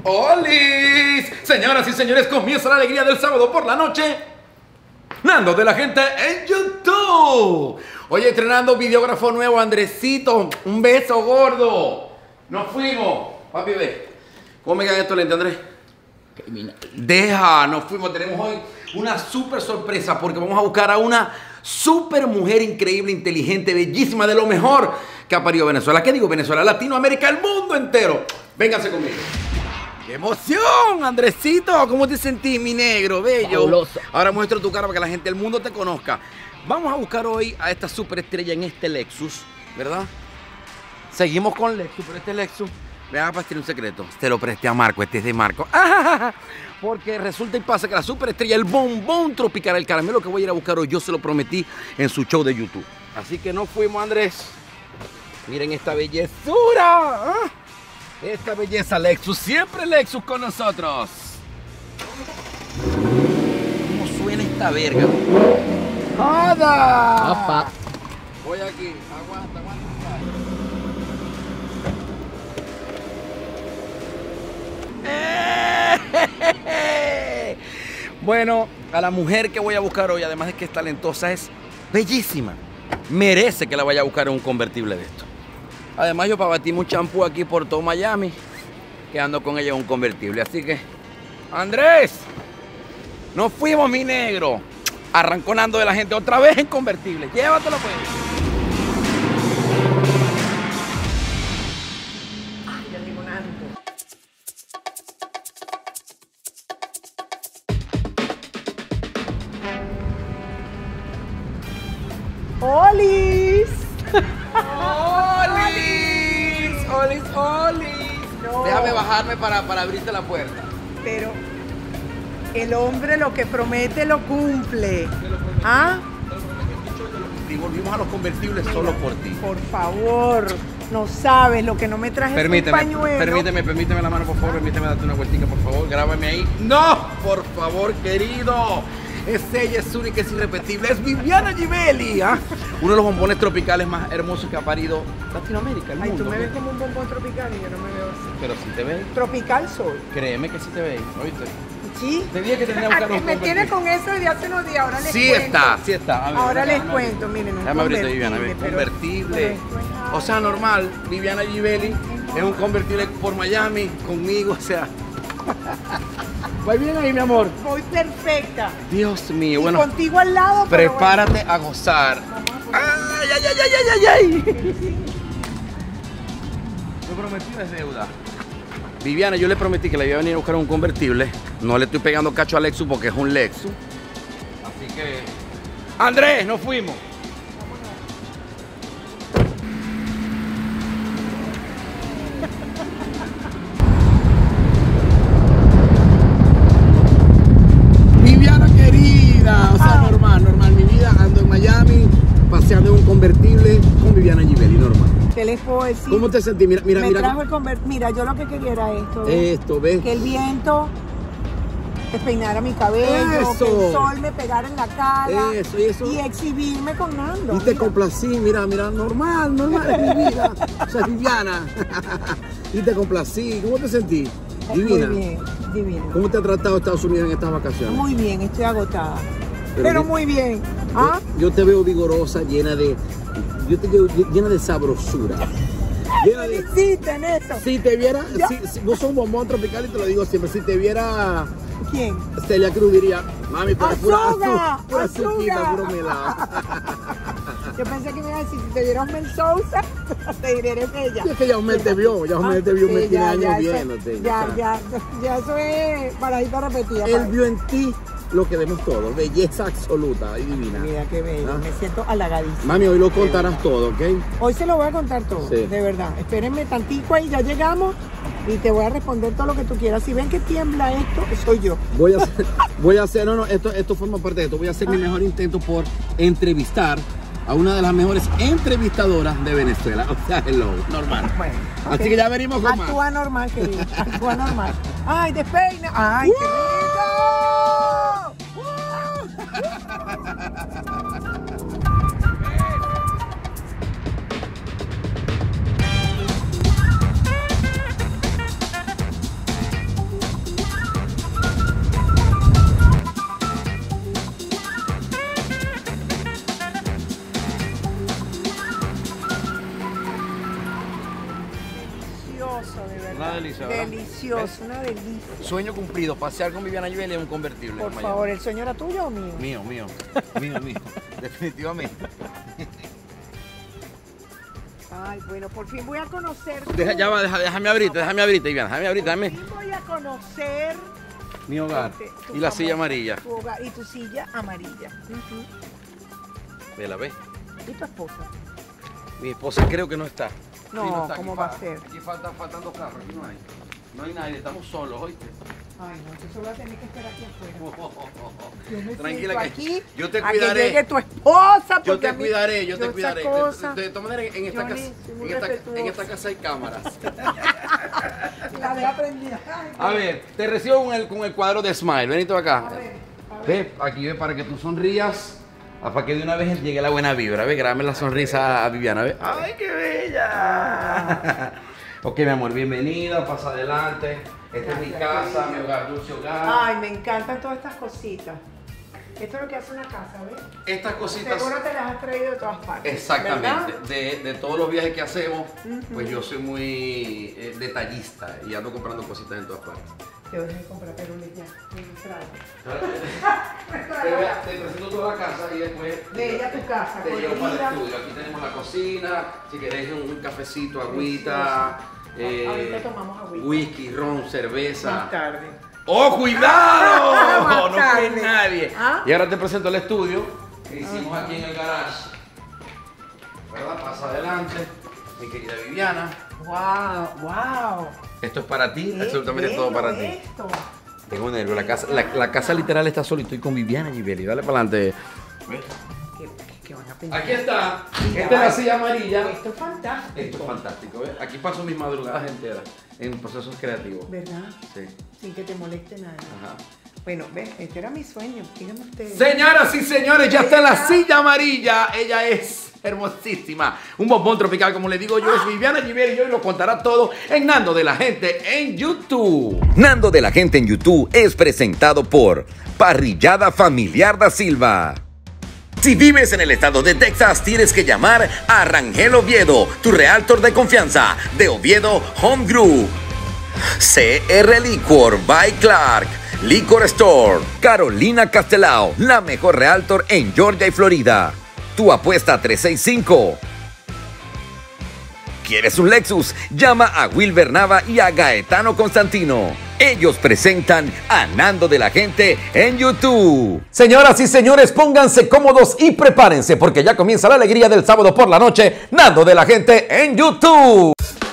¡Olis! Señoras y señores, comienza la alegría del sábado por la noche. Nando de la gente en YouTube. Oye, estrenando videógrafo nuevo, Andresito. Un beso gordo. Nos fuimos. Papi, ve. ¿Cómo me quedan estos lentes, Andrés? Deja, nos fuimos. Tenemos hoy una súper sorpresa porque vamos a buscar a una súper mujer increíble, inteligente, bellísima, de lo mejor que ha parido Venezuela. ¿Qué digo? Venezuela, Latinoamérica, el mundo entero. Vénganse conmigo. ¡Qué emoción, Andresito! ¿Cómo te sentís, mi negro, bello? Fabuloso. Ahora muestro tu cara para que la gente del mundo te conozca. Vamos a buscar hoy a esta superestrella en este Lexus, ¿verdad? Seguimos con Lexus, pero este Lexus, vean, para tiene un secreto. Te lo presté a Marco, este es de Marco. Porque resulta y pasa que la superestrella, el bombón tropical, el caramelo que voy a ir a buscar hoy, yo se lo prometí en su show de YouTube. Así que nos fuimos, Andrés. Miren esta bellezura. Esta belleza, Lexus, siempre Lexus con nosotros. ¿Cómo suena esta verga? ¡Ada! Papá. Voy aquí, aguanta. Bueno, a la mujer que voy a buscar hoy, además de que es talentosa, es bellísima. Merece que la vaya a buscar en un convertible de esto. Además, yo para batirme un champú aquí por todo Miami, que ando con ella en un convertible. Así que, Andrés, nos fuimos, mi negro. Arrancó Nando de la gente otra vez en convertible. Llévatelo, pues. Ay, ya digo Nando. ¡Olis! ¡Olis! No. Déjame bajarme para abrirte la puerta. Pero el hombre lo que promete lo cumple. ¿Ah? Y volvimos a los convertibles solo por ti. Por favor, no sabes lo que no me traje es un pañuelo. Permíteme la mano, por favor. Permíteme darte una vueltica, por favor. Grábame ahí. ¡No! Por favor, querido. Es ella, es única, es irrepetible. Es Viviana Givelli, ¿ah? Uno de los bombones tropicales más hermosos que ha parido Latinoamérica, el Ay, mundo. tú me ves como un bombón tropical y yo no me veo así. Pero sí te ves. Tropical soy. Créeme que sí te ves, ¿oíste? Sí. Te dije que tenía que buscar un Me tiene con eso desde hace unos días. Ahora les Sí cuento. está. A ver, Ahora les déjame cuento, miren, un Déjame abrirte, Viviana, convertible, convertible. pero esto es O sea, normal, Viviana Givelli es un convertible por Miami, conmigo, o sea. ¿Va bien ahí, mi amor? Voy perfecta. Dios mío, Y bueno, contigo al lado, pero prepárate a gozar. ¡Ay! Lo prometido es deuda. Viviana, yo le prometí que le iba a venir a buscar un convertible. No le estoy pegando cacho a Lexus porque es un Lexus. Así que... ¡Andrés, nos fuimos! Viviana querida, o sea, normal, mi vida, ando en Miami, paseando en un convertible con Viviana Givelli, normal. ¿Qué les puedo decir? ¿Cómo te sentís? Mira. Me trajo el convertible. Mira, yo lo que quería era esto. ¿Ves? Esto, ¿ves? Que el viento despeinara mi cabello, Eso. que el sol me pegara en la cara. Eso. Y exhibirme con Nando. Y te mira. complací, mira, normal, es mi vida. O sea, Viviana. Y te complací. ¿Cómo te sentís? Divina. Muy bien, divino. ¿Cómo te ha tratado Estados Unidos en estas vacaciones? Muy bien, estoy agotada. Pero Pero yo- muy bien. ¿Ah? Yo te veo vigorosa, llena de sabrosura. Llena de... Feliciten eso. Si te viera, Ya. si vos sos un bombón tropical y te lo digo siempre, si te viera ¿Quién? Celia Cruz diría, mami, pero es pura ¡Azúcar! pura azuquita, ¡Azúcar! puro melado. Yo pensé que me iba a decir, si te vieron Mel Sousa, te diré eres ella. Y es que Yaumel te vio, me tiene ya, años ya, viéndote. Ya, o sea, ya, eso es paradita repetida. Él vio en ti lo que vemos todos, belleza absoluta y divina. Mira qué bello, Ah. me siento halagadísima. Mami, hoy lo contarás todo, ¿ok? Hoy se lo voy a contar todo, Sí. de verdad. Espérenme tantico ahí, ya llegamos y te voy a responder todo lo que tú quieras. Si ven que tiembla esto, soy yo. Voy a hacer, esto forma parte de esto. Voy a hacer mi mejor intento por entrevistar a una de las mejores entrevistadoras de Venezuela. O sea, hello, normal. Bueno, Así ok. que ya venimos con más. Actúa normal, querido. Actúa normal. ¡Ay, despeina! ¡Ay, qué rico! delicioso, de verdad. Una delicia, ¿verdad? Delicioso, una delicia. Sueño cumplido, pasear con Viviana Givelli en un convertible. Por en Miami. favor, ¿el sueño era tuyo o mío? Mío, definitivamente. Ay, bueno, por fin voy a conocer. Ya va, déjame abrirte, Viviana, déjame. Por fin voy a conocer Mi hogar. tu Y la silla famosa- amarilla. Tu hogar y tu silla amarilla. Ujú. Vela, ve. ¿Y tu esposa? Mi esposa creo que no está. No, está. ¿cómo Aquí va a ser? Aquí faltan dos carros, aquí no hay. No hay nadie, estamos solos, ¿oíste? Ay, no, yo solo voy a tener que esperar aquí afuera. Yo me Tranquila siento que aquí yo te a que cuidaré. llegue tu esposa. Yo porque te a mí- cuidaré, yo te esa cuidaré. cosa, De todas maneras, en esta, Johnny, casa, soy muy en esta respetuosa. casa hay cámaras. La de aprendida. Ay, A ver, te recibo con el cuadro de Smile. Venito acá. a ver. Ve, aquí ve para que tú sonrías. Para que de una vez llegue la buena vibra. Ve, grábame la sonrisa a Viviana. Ve. ¡Ay, qué bella! Ok, mi amor, bienvenida. Pasa adelante. Esta es mi Gracias, casa, querida. mi hogar, dulce hogar. Ay, me encantan todas estas cositas. Esto es lo que hace una casa, ¿ves? Estas cositas. Seguro te las has traído de todas partes. Exactamente. ¿verdad? De todos los viajes que hacemos, pues yo soy muy detallista y ando comprando cositas en todas partes. Te voy a comprar perules ya. Te presento toda la casa y después Bella tu casa, te llevo para el colorida. estudio. Aquí tenemos la cocina, si querés un cafecito, agüita, Ahorita tomamos agüita. whisky, ron, cerveza. Más tarde. ¡Oh, cuidado! Más No tarde. fue nadie. ¿Ah? Y ahora te presento el estudio que hicimos aquí en el garage. ¿Verdad? Pasa adelante, mi querida Viviana. Wow, wow. Esto es para ti, absolutamente todo para ti. Esto. Tengo nervios, la casa literal está sola y estoy con Viviana Givelli. Dale para adelante. ¿Qué van a pensar? Aquí está. Mira, Esta es la silla amarilla. Esto es fantástico. Esto es fantástico, ¿ves? Aquí paso mis madrugadas enteras en procesos creativos. ¿Verdad? Sí. Sin que te moleste nada. Ajá. Bueno, ves, este era mi sueño. Díganme ustedes. Señoras y señores, ya está en la silla amarilla. Ella es hermosísima. Un bombón tropical, como le digo yo, es Viviana Givelli y hoy lo contará todo en Nando de la Gente en YouTube. Nando de la Gente en YouTube es presentado por Parrillada Familiar da Silva. Si vives en el estado de Texas, tienes que llamar a Rangel Oviedo, tu realtor de confianza, de Oviedo Home Group. CR Liquor by Clark, Liquor Store, Carolina Castelao, la mejor realtor en Georgia y Florida. Tu apuesta 365. ¿Quieres un Lexus? Llama a Wilber Nava y a Gaetano Constantino. Ellos presentan a Nando de la Gente en YouTube. Señoras y señores, pónganse cómodos y prepárense porque ya comienza la alegría del sábado por la noche. Nando de la Gente en YouTube.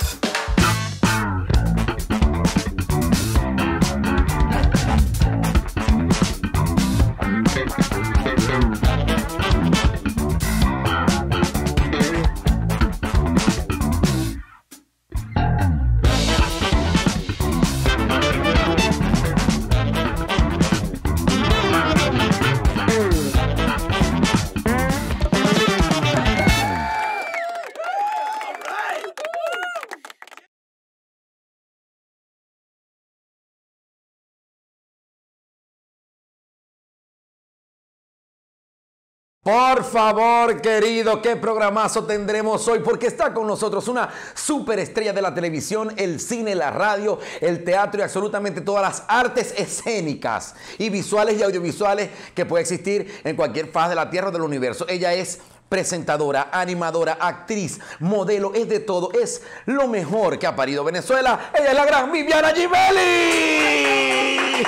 Por favor, querido, ¿qué programazo tendremos hoy? Porque está con nosotros una superestrella de la televisión, el cine, la radio, el teatro y absolutamente todas las artes escénicas y visuales y audiovisuales que puede existir en cualquier faz de la tierra o del universo. Ella es presentadora, animadora, actriz, modelo, es de todo, es lo mejor que ha parido Venezuela. Ella es la gran Viviana Givelli.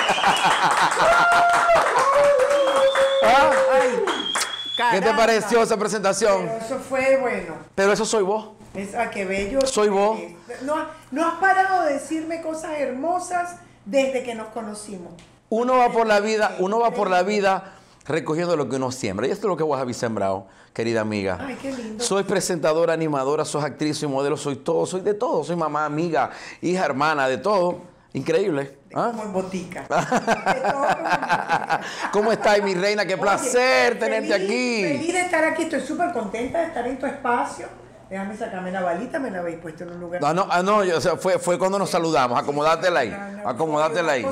Ay, ¿Qué te caramba. pareció esa presentación? Pero eso fue bueno. Pero eso soy vos. Qué bello. Soy vos. No has parado de decirme cosas hermosas desde que nos conocimos. Uno va por la vida recogiendo lo que uno siembra. Y esto es lo que vos habéis sembrado, querida amiga. Ay, qué lindo. Soy presentadora, animadora, soy actriz, soy modelo, soy todo, soy de todo. Soy mamá, amiga, hija, hermana, de todo. Increíble. ¿Ah? Como en botica. De todo como en botica. ¿Cómo estás, mi reina? Qué placer Oye, tenerte aquí. Feliz de estar aquí. Estoy súper contenta de estar en tu espacio. Déjame sacarme la balita, me la habéis puesto en un lugar. No, o sea, fue cuando nos saludamos. Acomodátela ahí. Acomodátela ahí.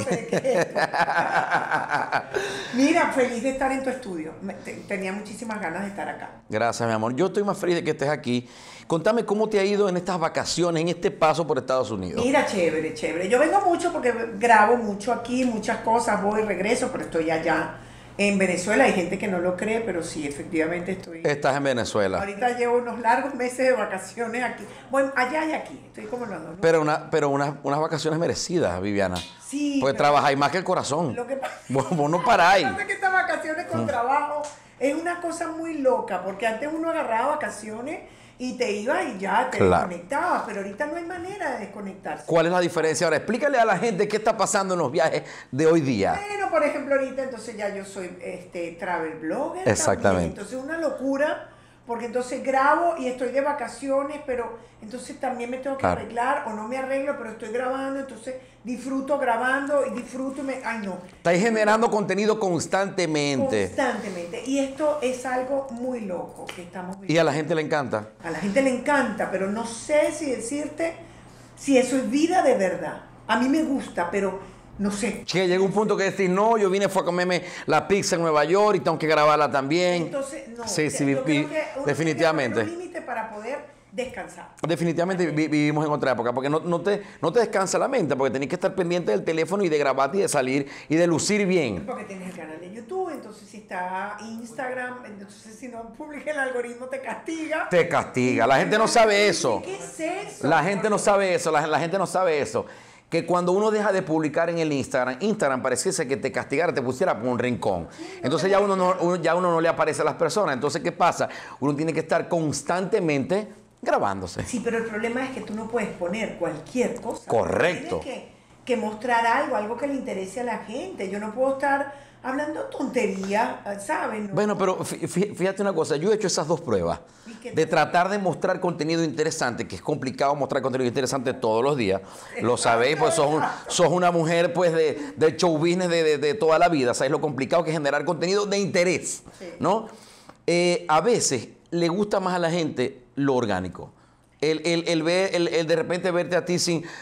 Mira, feliz de estar en tu estudio. Tenía muchísimas ganas de estar acá. Gracias, mi amor. Yo estoy más feliz de que estés aquí. Contame cómo te ha ido en estas vacaciones, en este paso por Estados Unidos. Mira, chévere, chévere. Yo vengo mucho porque grabo mucho aquí, muchas cosas, voy, regreso, pero estoy allá en Venezuela. Hay gente que no lo cree, pero sí, efectivamente estoy. Estás en Venezuela. Ahorita llevo unos largos meses de vacaciones aquí. Bueno, allá y aquí. Estoy como los dos, ¿no? Pero unas vacaciones merecidas, Viviana. Sí. Porque trabajáis más que el corazón. Lo que pasa Vos no paráis. es que estas vacaciones con trabajo es una cosa muy loca, porque antes uno agarraba vacaciones y te ibas y ya te desconectabas, pero ahorita no hay manera de desconectarse. ¿Cuál es la diferencia? Ahora, explícale a la gente qué está pasando en los viajes de hoy día. Bueno, por ejemplo, ahorita entonces ya yo soy travel blogger. Exactamente. También. Entonces una locura, porque entonces grabo y estoy de vacaciones, pero entonces también me tengo que arreglar, o no me arreglo, pero estoy grabando, entonces disfruto grabando y disfruto y ay no. Estáis generando contenido constantemente. Constantemente. Y esto es algo muy loco que estamos viviendo. Y a la gente le encanta. A la gente le encanta, pero no sé si decirte si eso es vida de verdad. A mí me gusta, pero no sé. Que llega un punto que decís, no, yo fue a comerme la pizza en Nueva York y tengo que grabarla también. Entonces, no. Sí, Yo creo que uno definitivamente. tiene que poner un límite para poder descansar. Definitivamente vivimos en otra época, porque no te descansa la mente, porque tenés que estar pendiente del teléfono y de grabarte y de salir y de lucir bien. Porque tienes el canal de YouTube, entonces si está Instagram, entonces si no publica el algoritmo te castiga. Te castiga. La gente no sabe eso. ¿Qué es eso? La gente no sabe eso. La gente no sabe eso. Que cuando uno deja de publicar en el Instagram pareciese que te castigara, te pusiera por un rincón. Entonces ya uno no le aparece a las personas. Entonces, ¿qué pasa? Uno tiene que estar constantemente grabándose. Sí, pero el problema es que tú no puedes poner cualquier cosa. Correcto. Tienes que mostrar algo que le interese a la gente. Yo no puedo estar hablando tonterías, ¿sabes? No. Bueno, pero fíjate una cosa, yo he hecho esas dos pruebas de tratar de mostrar contenido interesante, que es complicado mostrar contenido interesante todos los días, lo sabéis, pues sos una mujer pues de show business de toda la vida, sabéis lo complicado que es generar contenido de interés, ¿no? A veces le gusta más a la gente lo orgánico. El de repente verte a ti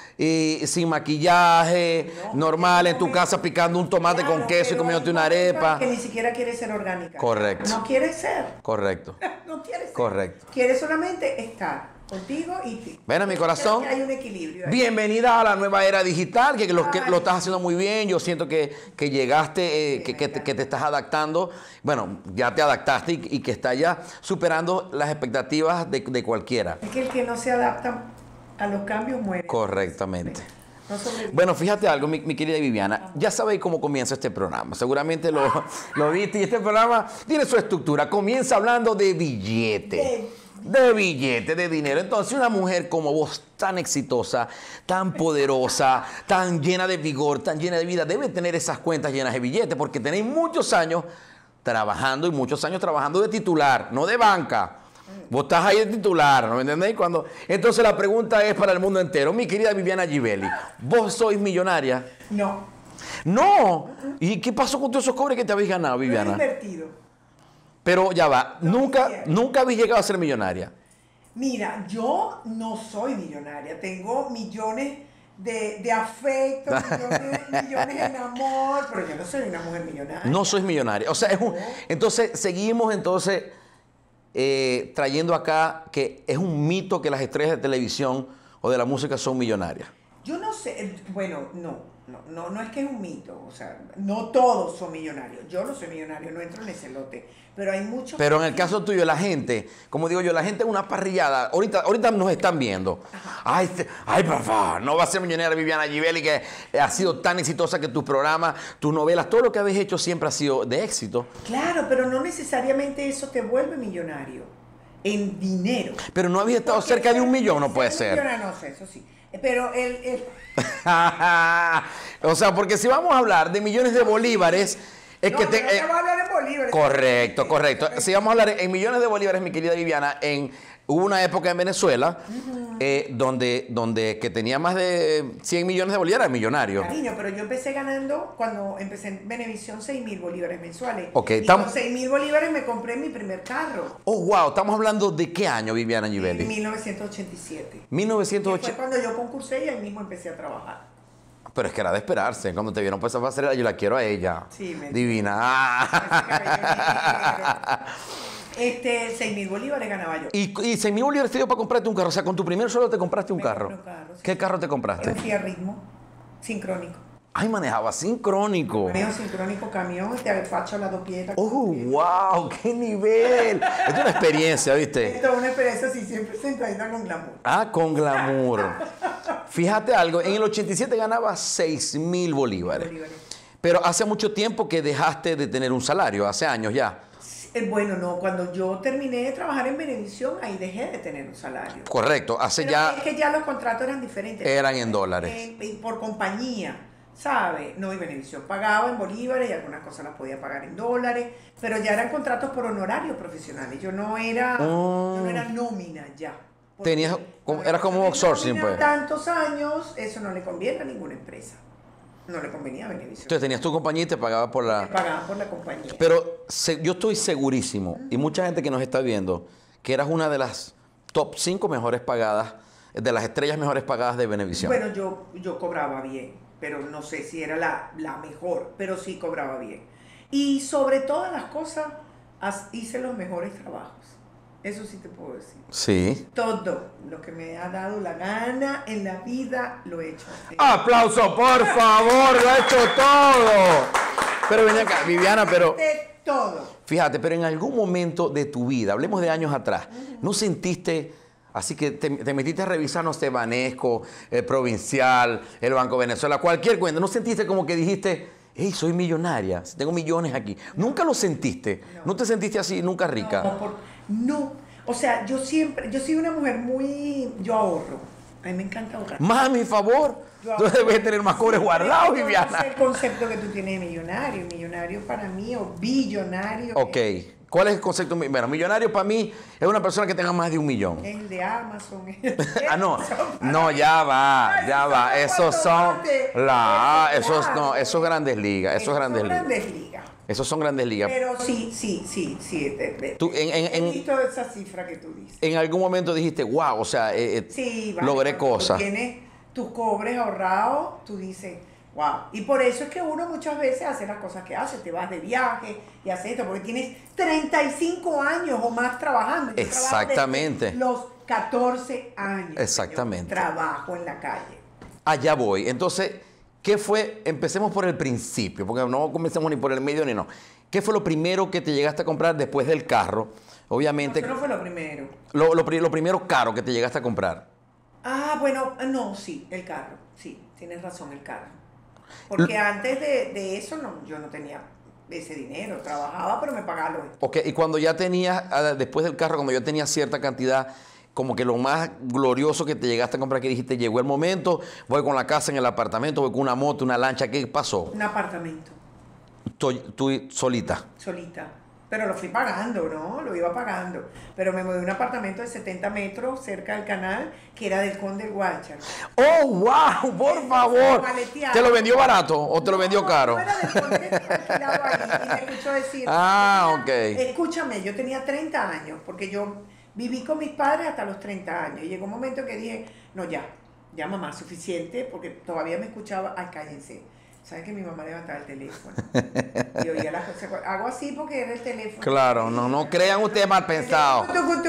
sin maquillaje, normal, en tu casa picando un tomate con queso y comiéndote una arepa. Que ni siquiera quiere ser orgánica. Correcto. No quiere ser. Correcto. No quiere ser. Correcto. Quiere solamente estar contigo y ti. Ven a mi corazón. Hay un equilibrio ahí. Bienvenida a la nueva era digital, que lo estás haciendo muy bien. Yo siento que llegaste, que te estás adaptando. Bueno, ya te adaptaste y que está ya superando las expectativas de cualquiera. Es que el que no se adapta a los cambios muere. Correctamente. No sobrevive. Bueno, fíjate algo, mi querida Viviana. Ya sabéis cómo comienza este programa. Seguramente lo viste y este programa tiene su estructura. Comienza hablando de billete. De billete, de dinero. Entonces, una mujer como vos, tan exitosa, tan poderosa, tan llena de vigor, tan llena de vida, debe tener esas cuentas llenas de billetes, porque tenéis muchos años trabajando y muchos años trabajando de titular, no de banca. Vos estás ahí de titular, ¿no me entendéis? Entonces, la pregunta es para el mundo entero. Mi querida Viviana Givelli, ¿vos sois millonaria? No. No. ¿Y qué pasó con todos esos cobres que te habéis ganado, Viviana? Lo he invertido. Pero ya va, nunca habéis llegado a ser millonaria. Mira, yo no soy millonaria. Tengo millones de afecto, millones en amor, pero yo no soy una mujer millonaria. No sois millonaria. O sea, entonces seguimos trayendo acá que es un mito que las estrellas de televisión o de la música son millonarias. Yo no sé, bueno, no es que es un mito, o sea, no todos son millonarios. Yo no soy millonario, no entro en ese lote, pero hay muchos. Pero en el caso tuyo, la gente, como digo yo, la gente es una parrillada. Ahorita nos están viendo. Ay, por favor, no va a ser millonaria Viviana Givelli, que ha sido tan exitosa que tus programas, tus novelas, todo lo que habéis hecho siempre ha sido de éxito. Claro, pero no necesariamente eso te vuelve millonario en dinero. Pero no habéis estado cerca de 1 millón, no puede ser. No sé, eso sí. Pero o sea, porque si vamos a hablar de millones de bolívares, es que no vamos a hablar en bolívares. Correcto. Si vamos a hablar en millones de bolívares, mi querida Viviana, en Hubo una época en Venezuela donde que tenía más de 100 millones de bolívares, millonario. Cariño, pero yo empecé ganando, cuando empecé en Venevisión, 6.000 bolívares mensuales. Ok, y con 6.000 bolívares me compré mi primer carro. Oh, wow, estamos hablando de qué año, Viviana En Givelli. 1987. Que 1980. fue cuando yo concursé y ahí mismo empecé a trabajar. Pero es que era de esperarse. Cuando te vieron pues a pasarela, yo la quiero a ella. Sí, me Divina. Ah. 6.000 bolívares ganaba yo. Y 6.000 bolívares te dio para comprarte un carro. O sea, con tu primer sueldo te compraste un Me carro. compré un carro, sí. ¿Qué carro te Era compraste? un Fiat Ritmo, sincrónico. Ay, manejaba sincrónico. Manejo sincrónico, camión, te despacho a las 2 piedras. Oh, wow, qué nivel. Es una experiencia, ¿viste? Esto es una experiencia así, siempre sentadita con glamour. Ah, con glamour. Fíjate algo, en el 87 ganaba 6.000 bolívares. Pero hace mucho tiempo que dejaste de tener un salario, hace años ya. Bueno, no, cuando yo terminé de trabajar en Venevisión, ahí dejé de tener un salario. Correcto, hace Pero ya es que ya los contratos eran diferentes. eran en dólares. Por compañía, ¿sabes? No, y Venevisión pagaba en bolívares y algunas cosas las podía pagar en dólares, pero ya eran contratos por honorarios profesionales. Yo no era nómina ya. Porque Tenías, cuando era como la outsourcing, nómina pues. tantos años, eso no le conviene a ninguna empresa. No le convenía a Venevisión. Entonces tenías tu compañía y te pagaba por la... Pagaban por la compañía. Pero yo estoy segurísimo, y mucha gente que nos está viendo, que eras una de las top 5 mejores pagadas, de las estrellas mejores pagadas de Venevisión. Bueno, yo cobraba bien, pero no sé si era la mejor, pero sí cobraba bien. Y sobre todas las cosas, hice los mejores trabajos. Eso sí te puedo decir. Sí. Todo lo que me ha dado la gana en la vida lo he hecho. ¡Aplauso, por favor! ¡Lo ha hecho todo! Pero ven acá, Viviana, pero... De todo. Fíjate, pero en algún momento de tu vida, hablemos de años atrás, ¿no sentiste, así que te metiste a revisar, no sé, Banesco, el Provincial, el Banco Venezuela, cualquier cuenta, ¿no sentiste como que dijiste, hey, soy millonaria, tengo millones aquí? ¿Nunca lo sentiste? ¿No te sentiste así, nunca rica? No, o sea, yo soy una mujer yo ahorro. A mí me encanta ahorrar. Mami, favor, tú debes tener más cobres guardados, Viviana. No sé el concepto que tú tienes de millonario. Millonario para mí o billonario. Ok, ¿cuál es el concepto? Bueno, millonario para mí es una persona que tenga más de 1 millón. Es el de Amazon. Ah, no, ya va. Esos son esos grandes ligas, esos grandes ligas. Esos son grandes ligas. Pero sí. Tú, he visto esa cifra que tú dices. En algún momento dijiste, wow, o sea, Sí, vale, logré cuando cosas. tú tienes tus cobres ahorrados, tú dices, wow. Y por eso es que uno muchas veces hace las cosas que hace. Te vas de viaje y haces esto, porque tienes 35 años o más trabajando. Yo Exactamente. trabajo desde los 14 años. Exactamente. Señor. Trabajo en la calle. Allá voy. Entonces, ¿qué fue? Empecemos por el principio, porque no comencemos ni por el medio ni no. ¿Qué fue lo primero que te llegaste a comprar después del carro? Obviamente. No, eso no fue lo primero. Lo primero caro que te llegaste a comprar. Ah, bueno, no, sí, el carro. Sí, tienes razón, el carro. Porque antes de eso yo no tenía ese dinero. Trabajaba, pero me pagaba lo. Ok, y cuando ya tenías, después del carro, cuando ya tenías cierta cantidad, como que lo más glorioso que te llegaste a comprar, que dijiste, llegó el momento, voy con la casa en el apartamento, voy con una moto, una lancha, ¿qué pasó? Un apartamento. Tú solita. Solita. Pero lo fui pagando, ¿no? Lo iba pagando. Pero me mudé a un apartamento de 70 metros cerca del canal, que era del Conde del Guácharo. ¡Oh, wow! ¡Por favor! Maleteado. ¿Te lo vendió barato o te lo vendió caro? No, era del Conde, alquilado ahí. Y me escuchó decir... Ok. Escúchame, yo tenía 30 años, porque yo viví con mis padres hasta los 30 años. Y llegó un momento que dije, no, ya mamá, suficiente, porque todavía me escuchaba, ay, cállense. ¿Sabes que mi mamá levantaba el teléfono? Y oía las cosas. Hago así porque era el teléfono. Claro, no crean ustedes mal pensados.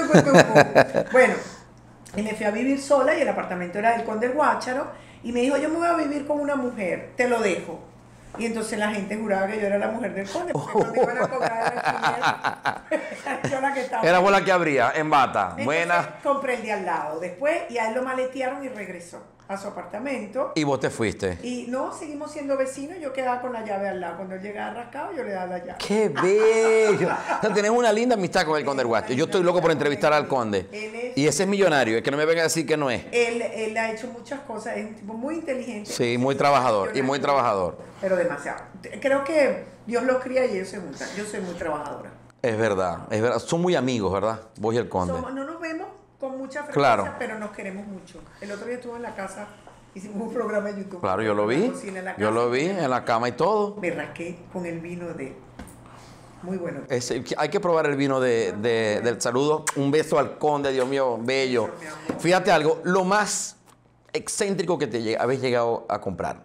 Bueno, y me fui a vivir sola y el apartamento era del Conde del Guácharo. Y me dijo, yo me voy a vivir con una mujer, te lo dejo. Y entonces la gente juraba que yo era la mujer del Conde, porque cuando iban a cobrar el alquiler, yo la que estaba. Era vos la que abría, en bata. Entonces, Buena. compré el de al lado después y a él lo maletearon y regresó a su apartamento. Y vos te fuiste. Y no, seguimos siendo vecinos, yo quedaba con la llave al lado. Cuando él llegaba rascado, yo le daba la llave. ¡Qué bello! O sea, tenés una linda amistad con el Conde del Guácharo. Yo estoy loco por entrevistar al Conde. Y ese es millonario, es que no me venga a decir que no es. Él ha hecho muchas cosas, es un tipo muy inteligente. Sí, muy trabajador y muy trabajador. Pero demasiado. Creo que Dios los cría y ellos se juntan. Yo soy muy trabajadora. Es verdad. Son muy amigos, ¿verdad? Vos y el Conde. No nos vemos con mucha frecuencia, Claro. pero nos queremos mucho. El otro día estuve en la casa, hicimos un programa de YouTube. Claro, yo lo en vi. la cocina, en la Yo casa. lo vi en la cama y todo. Me rasqué con el vino de... Muy bueno. Hay que probar el vino del saludo. Un beso al conde, Dios mío, bello. Beso, mi amor. Fíjate algo, lo más excéntrico que habéis llegado a comprar.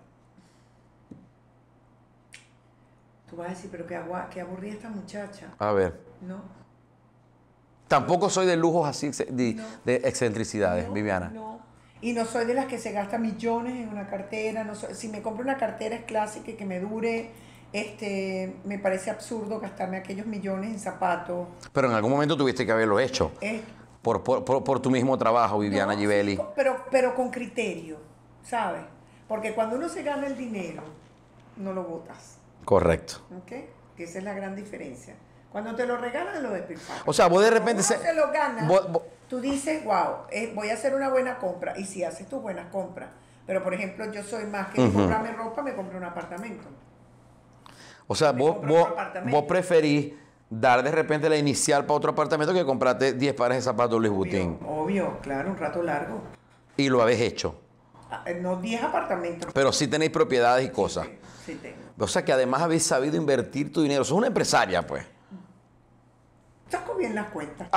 Tú vas a decir, pero qué aburrida esta muchacha. A ver. No. Tampoco soy de lujos así No. de excentricidades, No, Viviana. No. Y no soy de las que se gasta millones en una cartera. No soy, si me compro una cartera es clásica y que me dure, me parece absurdo gastarme aquellos millones en zapatos. Pero en algún momento tuviste que haberlo hecho. Es- Por tu mismo trabajo, Viviana no, Givelli. sí, pero con criterio, ¿sabes? Porque cuando uno se gana el dinero, no lo botas, Correcto. ¿ok? Que esa es la gran diferencia. Cuando te lo regalan, lo despilfarras. O sea, vos de repente Cuando uno se lo gana, vos- tú dices, wow, voy a hacer una buena compra. Y si haces tus buenas compras. Pero, por ejemplo, yo soy más que comprarme ropa, me compro un apartamento. O sea, Me vos, compro vos, otro apartamento. vos preferís dar de repente la inicial para otro apartamento que comprarte 10 pares de zapatos Louis Vuitton. Obvio, claro, un rato largo. Y lo habéis hecho. No 10 apartamentos. Pero sí tenéis propiedades y cosas. Sí, tengo. O sea que además habéis sabido invertir tu dinero. Sos una empresaria, pues. Saco bien las cuentas.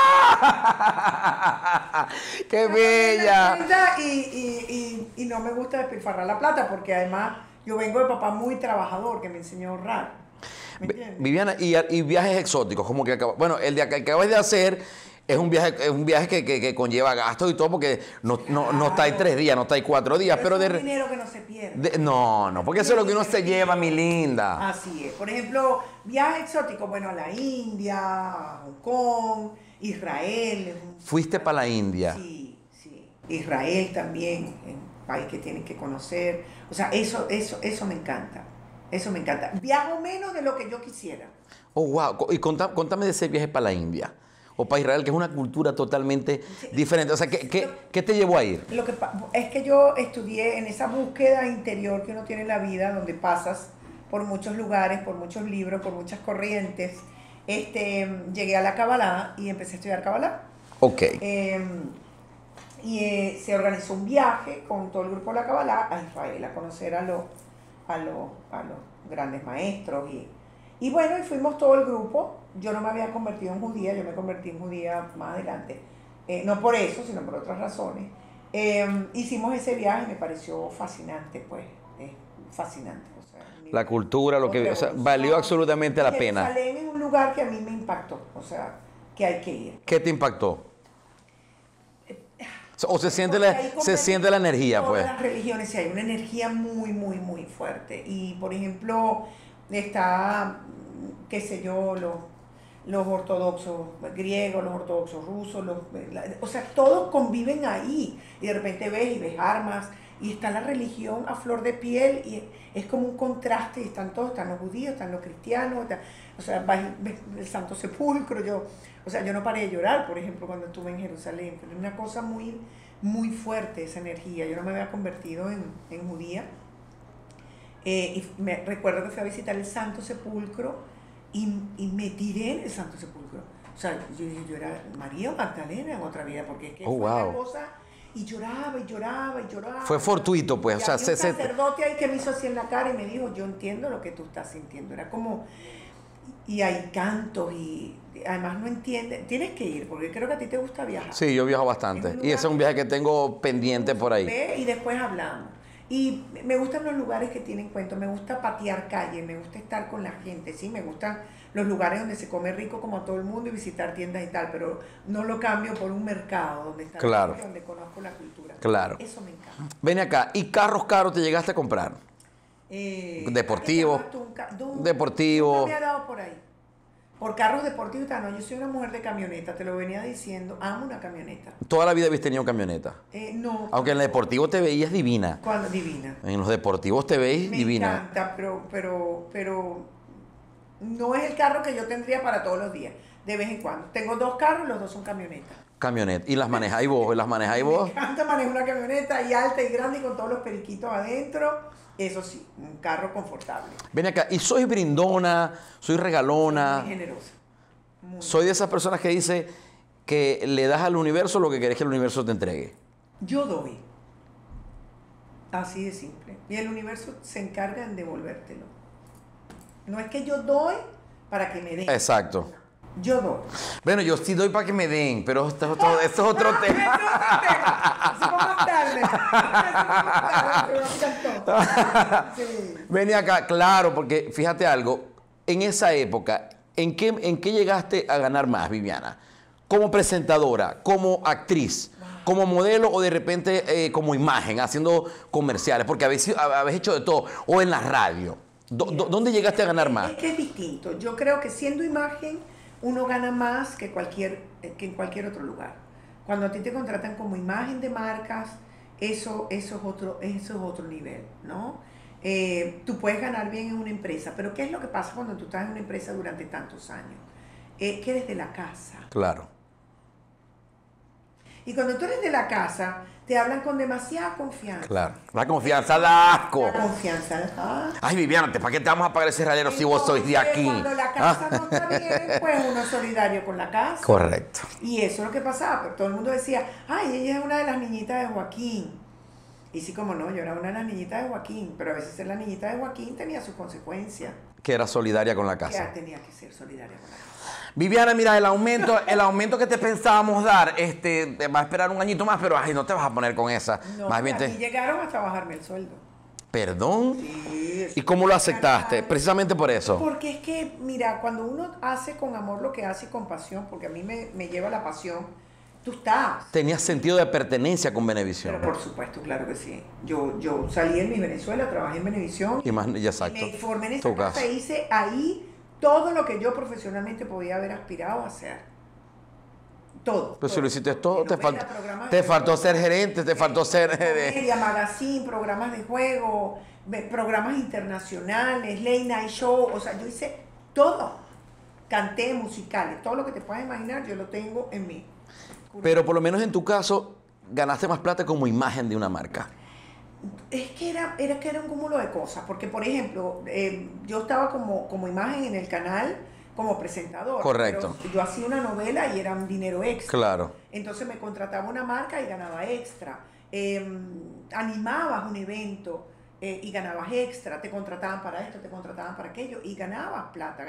¡Ah! ¡Qué bella! Y no me gusta despilfarrar la plata porque además yo vengo de papá muy trabajador que me enseñó a ahorrar. ¿Me entiendes? Viviana, y viajes exóticos, como que bueno, el de que acabas de hacer es un viaje que conlleva gastos y todo, porque no estáis 3 días, no estáis 4 días, pero es un dinero que no se pierde. no, porque eso es lo que uno se lleva, mi linda. Así es. Por ejemplo, viajes exóticos, bueno, a la India, a Hong Kong, Israel. Es un- Fuiste para la India. Sí, sí. Israel también, es un país que tienen que conocer. O sea, eso me encanta. Eso me encanta. Viajo menos de lo que yo quisiera. Oh, wow. Y contame de ese viaje para la India o para Israel, que es una cultura totalmente diferente. O sea, ¿qué te llevó a ir? Lo que es que yo estudié en esa búsqueda interior que uno tiene en la vida, donde pasas por muchos lugares, por muchos libros, por muchas corrientes. Llegué a la Kabbalah y empecé a estudiar Kabbalah. Ok. Se organizó un viaje con todo el grupo de la Kabbalah a Israel a conocer a los grandes maestros. Y bueno, y fuimos todo el grupo. Yo no me había convertido en judía, yo me convertí en judía más adelante. No por eso, sino por otras razones. Hicimos ese viaje y me pareció fascinante, pues. Fascinante. O sea, La cultura, lo que... O sea, valió absolutamente la pena. Jerusalén es un lugar que a mí me impactó. O sea, que hay que ir. ¿Qué te impactó? O se siente Porque la, ahí se competen siente la energía, todas pues. las religiones, sí, hay una energía muy, muy, muy fuerte. Y, por ejemplo, está, qué sé yo, los ortodoxos griegos, los ortodoxos rusos, o sea, todos conviven ahí. Y de repente ves armas, y está la religión a flor de piel, y es como un contraste, y están todos, están los judíos, están los cristianos, o sea, ves el Santo Sepulcro, yo no paré de llorar, por ejemplo, cuando estuve en Jerusalén, pero es una cosa muy, muy fuerte esa energía. Yo no me había convertido en judía, y me recuerdo que fui a visitar el Santo Sepulcro, y me tiré en el Santo Sepulcro. O sea, yo era María Magdalena en otra vida, porque es que Oh, fue una wow. cosa, y lloraba, y lloraba, y lloraba. Fue fortuito, pues. Y O sea, había un sacerdote ahí que me hizo así en la cara y me dijo, yo entiendo lo que tú estás sintiendo. Era como, y hay cantos, y además no entiendes, tienes que ir, porque creo que a ti te gusta viajar. Sí, yo viajo Es bastante. un Y lugar ese es un viaje que tengo pendiente por ahí. Ve y después hablamos. Y me gustan los lugares que tienen cuento, me gusta patear calle, me gusta estar con la gente, sí, me gustan los lugares donde se come rico como a todo el mundo y visitar tiendas y tal, pero no lo cambio por un mercado donde está Claro. donde conozco la cultura. Claro. Eso me encanta. Ven acá. ¿Y carros caros te llegaste a comprar? Deportivo. ¿a qué te llamas tú? Deportivo. Nunca me ha dado por ahí. Por carros deportivos, no, yo soy una mujer de camioneta, te lo venía diciendo, amo una camioneta. Toda la vida habéis tenido camioneta. No. Aunque en el deportivo te veías divina. Cuando divina. En los deportivos te veis Me divina. encanta, pero no es el carro que yo tendría para todos los días, de vez en cuando. Tengo 2 carros, los 2 son camionetas. Camioneta. ¿Y las manejáis vos? ¿Las manejáis vos? Me encanta manejar una camioneta y alta y grande y con todos los periquitos adentro. Eso sí, un carro confortable. Ven acá. ¿Y soy brindona? ¿Soy regalona? Muy generosa. Muy. Soy de esas personas que dice que le das al universo lo que querés que el universo te entregue. Yo doy. Así de simple. Y el universo se encarga en devolvértelo. No es que yo doy para que me den. Exacto. Yo doy. Bueno, yo sí doy para que me den, pero esto es otro tema. Eso fue más tarde. Sí. Vení acá, claro, porque fíjate algo, en esa época, ¿en qué llegaste a ganar más, Viviana? ¿Como presentadora, como actriz, como modelo o de repente como imagen, haciendo comerciales? Porque habéis hecho de todo, o en la radio. ¿Dónde llegaste a ganar más? Es que es distinto. Yo creo que siendo imagen, uno gana más que en cualquier otro lugar. Cuando a ti te contratan como imagen de marcas, eso es otro nivel, ¿no? Tú puedes ganar bien en una empresa, pero ¿qué es lo que pasa cuando tú estás en una empresa durante tantos años? Que eres de la casa. Claro. Y cuando tú eres de la casa, te hablan con demasiada confianza. Claro. La confianza da asco. La confianza. ¿Ah? Ay, Viviana, ¿para qué te vamos a pagar ese radiero si vos sois de aquí? Cuando la casa no está bien, pues uno es solidario con la casa. Correcto. Y eso es lo que pasaba, pero todo el mundo decía, ay, ella es una de las niñitas de Joaquín. Y sí, como no, yo era una de las niñitas de Joaquín, pero a veces ser la niñita de Joaquín tenía sus consecuencias. Que era solidaria con la casa. Que tenía que ser solidaria con la casa. Viviana, mira, el aumento que te pensábamos dar, va a esperar un añito más, pero ay, no te vas a poner con esa. No, Más bien aquí llegaron hasta bajarme el sueldo. ¿Perdón? Sí, ¿Y cómo lo aceptaste? Precisamente por eso. Porque es que, mira, cuando uno hace con amor lo que hace y con pasión, porque a mí me lleva la pasión, tú estás. Tenías sentido de pertenencia con Venevisión. Pero por supuesto, claro que sí. Yo salí en mi Venezuela, trabajé en Venevisión. Y más, y exacto. Y me formé en Tu esa casa casa. e hice ahí todo lo que yo profesionalmente podía haber aspirado a hacer. Todo. Pues si lo hiciste todo, te Telenovela, faltó ser gerente, te faltó ser... Comedia, magazine, programas de juego, programas internacionales, late night show, o sea, yo hice todo. Canté, musicales, todo lo que te puedas imaginar, yo lo tengo en mí. Pero por lo menos en tu caso, ganaste más plata como imagen de una marca. Es que era un cúmulo de cosas, porque por ejemplo, yo estaba como imagen en el canal como presentador. Correcto. Pero yo hacía una novela y era un dinero extra. Claro. Entonces me contrataba una marca y ganaba extra. Animabas un evento y ganabas extra. Te contrataban para esto, te contrataban para aquello y ganabas plata.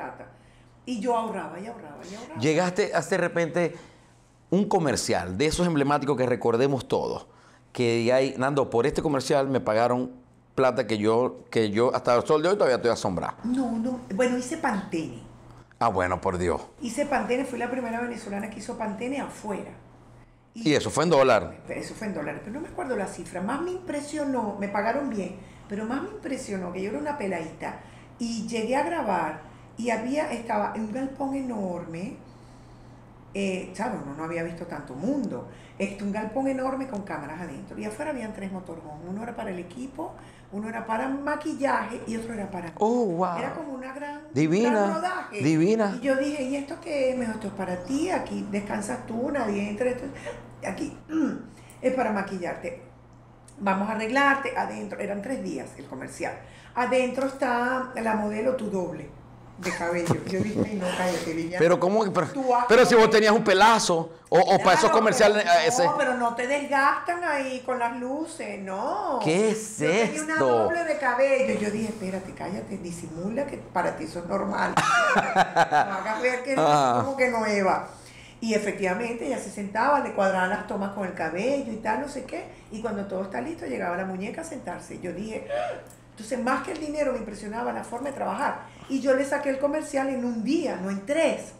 Y yo ahorraba y ahorraba y ahorraba. Llegaste a de repente un comercial de esos emblemáticos que recordemos todos. Que hay, Nando, por este comercial me pagaron plata que yo hasta el sol de hoy todavía estoy asombrado. No, bueno, hice Pantene. Ah, bueno, por Dios. Hice Pantene, fui la primera venezolana que hizo Pantene afuera. Y eso fue en dólar. Eso fue en dólares, pero no me acuerdo la cifra. Más me impresionó, me pagaron bien, pero más me impresionó que yo era una peladita y llegué a grabar y estaba en un galpón enorme. ¿Sabes? Uno no había visto tanto mundo. Un galpón enorme con cámaras adentro. Y afuera habían 3 motorhomes. Uno era para el equipo, uno era para maquillaje y otro era para mí. Oh, wow. Era como una gran rodaje. Divina. Y yo dije, ¿y esto qué es? Me dijo, esto es para ti, aquí descansas tú, nadie entra. Aquí es para maquillarte. Vamos a arreglarte. Adentro, eran 3 días el comercial. Adentro está la modelo Tu Doble de cabello. Yo dije, no, cállate, Viviana. Pero ¿cómo? Pero si vos tenías un pelazo o para esos comerciales... No, pero no te desgastan ahí con las luces, no. ¿Qué es yo esto? tenía una doble de cabello. Yo dije, espérate, cállate, disimula que para ti eso es normal. No hagas ver que es como que nueva. Y efectivamente ella se sentaba, le cuadraban las tomas con el cabello y tal, no sé qué. Y cuando todo está listo, llegaba la muñeca a sentarse. Yo dije... Entonces, más que el dinero, me impresionaba la forma de trabajar. Y yo le saqué el comercial en un día, no en 3.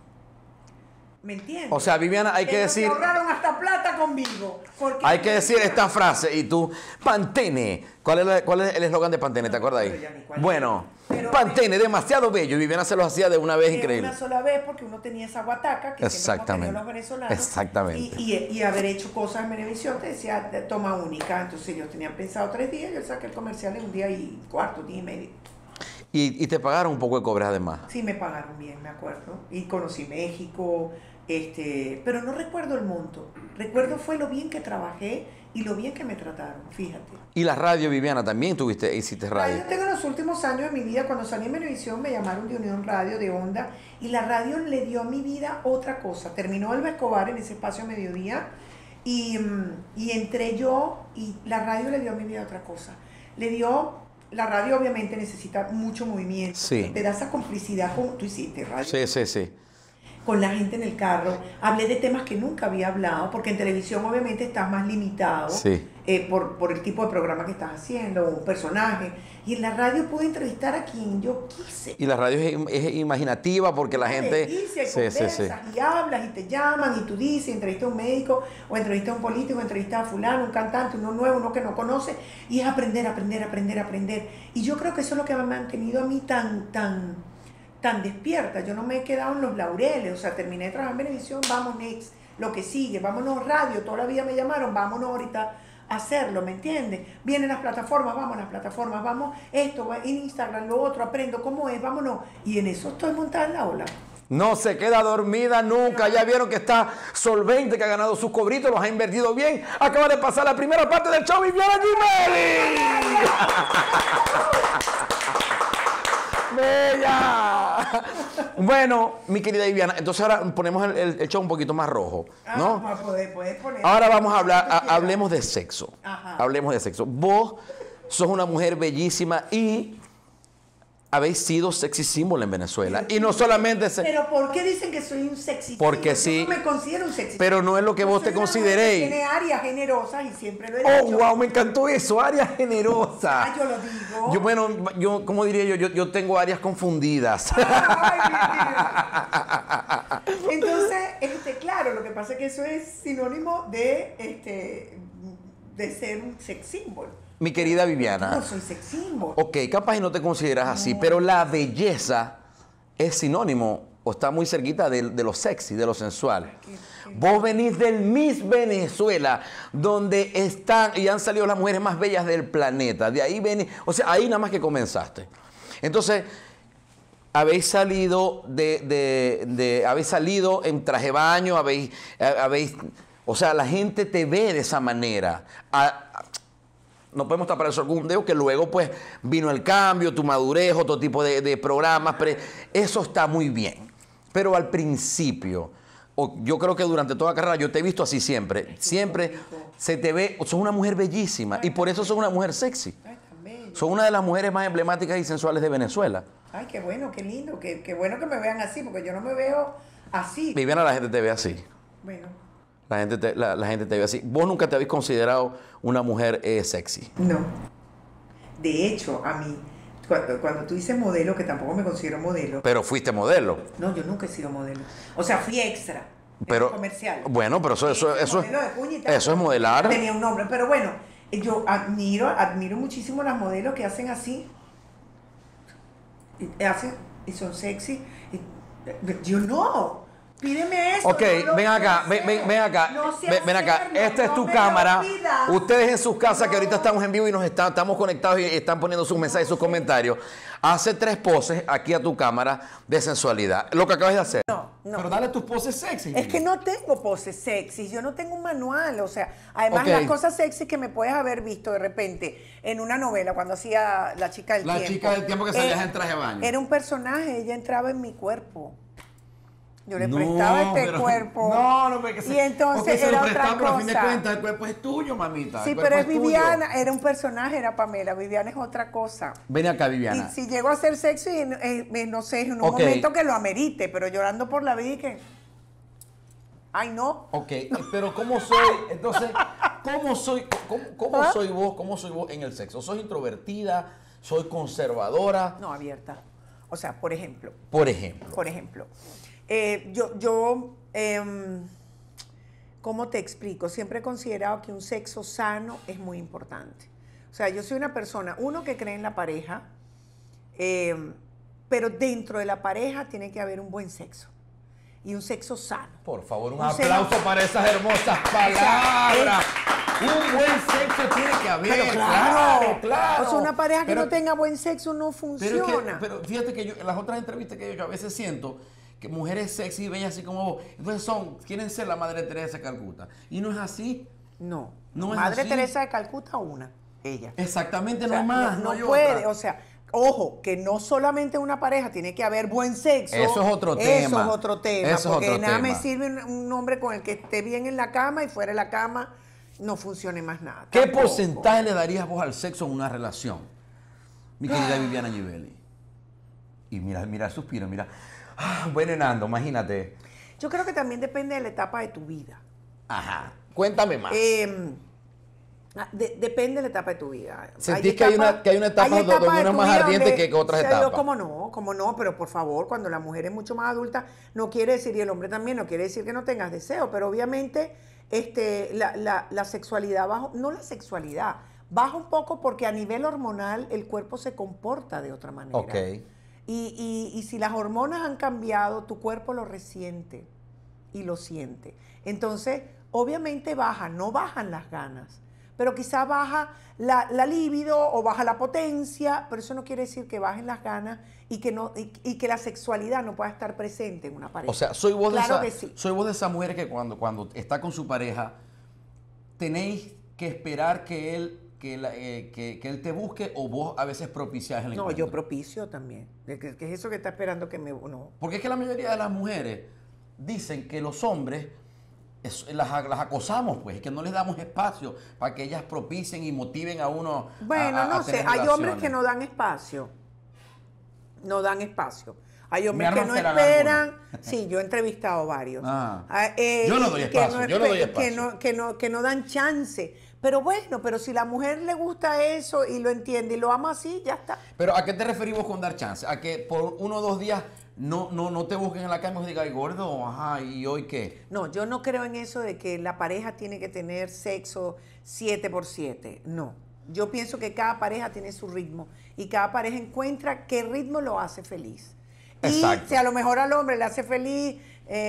¿Me entiendes? O sea, Viviana, hay que Ellos decir... se ahorraron hasta plata conmigo. Hay que decir esta frase. Y tú, Pantene. ¿Cuál es el eslogan de Pantene? ¿Te acuerdas ahí? Bueno, Pantene, demasiado bello. Y Viviana se lo hacía de una vez increíble. Una sola vez porque uno tenía esa guataca que siempre hemos tenido los venezolanos. Exactamente. Y haber hecho cosas en Venevisión te decía toma única. Entonces ellos tenían pensado 3 días. Yo saqué el comercial en un día y cuarto, día y medio. Y te pagaron un poco de cobre además. Sí, me pagaron bien, me acuerdo. Y conocí México, Pero no recuerdo el monto. Recuerdo fue lo bien que trabajé y lo bien que me trataron, fíjate. Y la radio, Viviana, también hiciste radio. Yo tengo los últimos años de mi vida, cuando salí en Venevisión me llamaron de Unión Radio, de Onda, y la radio le dio a mi vida otra cosa. Terminó Elba Escobar en ese espacio a mediodía y entré yo y la radio le dio a mi vida otra cosa. La radio obviamente necesita mucho movimiento. Sí. Te da esa complicidad como tú hiciste, radio. Sí. Con la gente en el carro, hablé de temas que nunca había hablado, porque en televisión obviamente estás más limitado Sí. Por el tipo de programa que estás haciendo, un personaje, y en la radio pude entrevistar a quien yo quise. Y la radio es imaginativa porque la gente... Y hablas y te llaman y tú dices, entrevista a un médico, o entrevista a un político, entrevista a fulano, un cantante, uno nuevo, uno que no conoce, y es aprender. Y yo creo que eso es lo que me ha mantenido a mí tan despierta. Yo no me he quedado en los laureles, o sea, terminé de trabajar en Venevisión, vamos next, lo que sigue, vámonos radio, toda la vida me llamaron, vámonos ahorita a hacerlo, ¿me entiendes? Vienen las plataformas, vamos esto, en Instagram, lo otro, aprendo cómo es, vámonos, y en eso estoy montada en la ola. No se queda dormida nunca. Ya vieron que está solvente, que ha ganado sus cobritos, los ha invertido bien. Acaba de pasar la primera parte del show, Viviana Gimelli. ¡Bella! Bueno, mi querida Viviana, entonces ahora ponemos el show un poquito más rojo, ¿no? Puedes poner. Ahora vamos a hablar, hablemos de sexo. Ajá. Hablemos de sexo. Vos sos una mujer bellísima y habéis sido sexy símbolo en Venezuela. Y no solamente... Pero ¿por qué dicen que soy un sexy? Porque yo sí. no me considero un sexy. Pero no es lo que vos te consideréis. Tiene áreas generosas y siempre lo he Oh, dicho. wow, me encantó eso, áreas generosas. Yo lo digo. Yo, ¿cómo diría yo tengo áreas confundidas. Ay, entonces, claro, lo que pasa es que eso es sinónimo de ser un sex symbol. Mi querida Viviana. No soy sex symbol. Ok, capaz y no te consideras así, pero la belleza es sinónimo o está muy cerquita de lo sexy, de lo sensual. Vos venís del Miss Venezuela, donde están y han salido las mujeres más bellas del planeta. De ahí venís, o sea, ahí nada más que comenzaste. Entonces, habéis salido habéis salido en traje de baño, o sea, la gente te ve de esa manera. No podemos tapar el sol con un dedo, que luego pues vino el cambio, tu madurez, otro tipo de programas, pero eso está muy bien. Pero al principio, yo creo que durante toda la carrera yo te he visto así siempre. Siempre se te ve, sos una mujer bellísima y por eso sos una mujer sexy. Sos una de las mujeres más emblemáticas y sensuales de Venezuela. Ay, qué bueno, qué lindo, qué bueno que me vean así, porque yo no me veo así. Viviana, la gente te ve así. Bueno. La gente te ve así. ¿Vos nunca te habéis considerado una mujer sexy? No. De hecho, a mí, cuando tú dices modelo, que tampoco me considero modelo. Pero fuiste modelo. No, yo nunca he sido modelo. O sea, fui extra. Pero, comercial. Bueno, pero eso es modelar. Tenía un nombre. Pero bueno, yo admiro muchísimo las modelos que hacen así. Y son sexy. Yo no. Pídeme eso. Ok, ven acá. Ven acá. Esta es tu cámara. Ustedes en sus casas, que ahorita estamos en vivo y estamos conectados y están poniendo sus mensajes y sus comentarios. Hace 3 poses aquí a tu cámara de sensualidad. Lo que acabas de hacer. No. Pero dale tus poses sexy. Es que no tengo poses sexy, yo no tengo un manual, o sea, además Okay. las cosas sexy que me puedes haber visto de repente en una novela cuando hacía La chica del tiempo. La chica del tiempo que salía en traje de baño. Era un personaje, ella entraba en mi cuerpo. Yo le prestaba cuerpo. No, porque y entonces era otra pero a fin de cosa. cuentas el cuerpo es tuyo, mamita. Sí, el pero cuerpo es tuyo. Viviana, era un personaje, era Pamela. Viviana es otra cosa. Ven acá, Viviana. Y si llego a ser sexy, no sé, en un Ok. momento que lo amerite, pero llorando por la vida y que... Ay, no. Ok, pero ¿cómo soy? Entonces, ¿cómo soy vos? ¿Cómo soy vos en el sexo? ¿Soy introvertida? ¿Soy conservadora? No, abierta. O sea, por ejemplo. Por ejemplo. ¿Cómo te explico? Siempre he considerado que un sexo sano es muy importante. O sea, yo soy una persona, que cree en la pareja, pero dentro de la pareja tiene que haber un buen sexo. Y un sexo sano. Por favor, un Un aplauso sexo- para esas hermosas palabras. Un buen sexo tiene que haber. Pero claro. claro. O sea, una pareja que Pero- no tenga buen sexo no Pero, funciona. pero fíjate que yo, en las otras entrevistas que yo a veces siento que mujeres sexy y bellas así como vos. Entonces quieren ser la Madre Teresa de Calcuta. Y no es así. No. No es Madre así. Teresa de Calcuta, ella. Exactamente, O sea, no hay más, no hay puede, otra. o sea, ojo, que no solamente una pareja, tiene que haber buen sexo. Eso es otro tema. Eso es otro tema. Eso es porque otro nada me tema. sirve un hombre con el que esté bien en la cama y fuera de la cama no funcione más nada. ¿Qué Tampoco. porcentaje le darías vos al sexo en una relación? Mi querida Viviana Givelli. Y mira el suspiro, mira. Bueno, Nando, imagínate. Yo creo que también depende de la etapa de tu vida. Ajá. Cuéntame más. Depende de la etapa de tu vida. ¿Sentís que hay una etapa donde etapas de una tu más vida ardiente donde que otras se- etapas? Cómo no, pero por favor, cuando la mujer es mucho más adulta, no quiere decir, y el hombre también, no quiere decir que no tengas deseo, pero obviamente la sexualidad baja, no la sexualidad, baja un poco porque a nivel hormonal el cuerpo se comporta de otra manera. Ok. Y si las hormonas han cambiado, tu cuerpo lo resiente y lo siente. Entonces, obviamente baja, no bajan las ganas, pero quizá baja la libido o baja la potencia, pero eso no quiere decir que bajen las ganas y que la sexualidad no pueda estar presente en una pareja. O sea, soy vos Claro de que sí. soy vos de esa mujer que cuando está con su pareja, tenéis que esperar que él te busque o vos a veces propiciás el No, encuentro. yo propicio también. ¿Qué es eso que está esperando que me... No. Porque es que la mayoría de las mujeres dicen que los hombres las acosamos, pues, y que no les damos espacio para que ellas propicien y motiven a uno Bueno, a no sé, tener hay hombres relaciones. que no dan espacio. No dan espacio. Hay hombres Me que no arroceran esperan. algunos. Sí, yo he entrevistado varios. Yo no doy y que espacio, yo no doy que no dan chance. Pero bueno, pero si la mujer le gusta eso y lo entiende y lo ama así, ya está. Pero ¿a qué te referís vos con dar chance? ¿A que por 1 o 2 días no te busquen en la cama y digan, ay, gordo, ajá, ¿y hoy qué? No, yo no creo en eso de que la pareja tiene que tener sexo 7x7. No. Yo pienso que cada pareja tiene su ritmo y cada pareja encuentra qué ritmo lo hace feliz. Exacto. Y si a lo mejor al hombre le hace feliz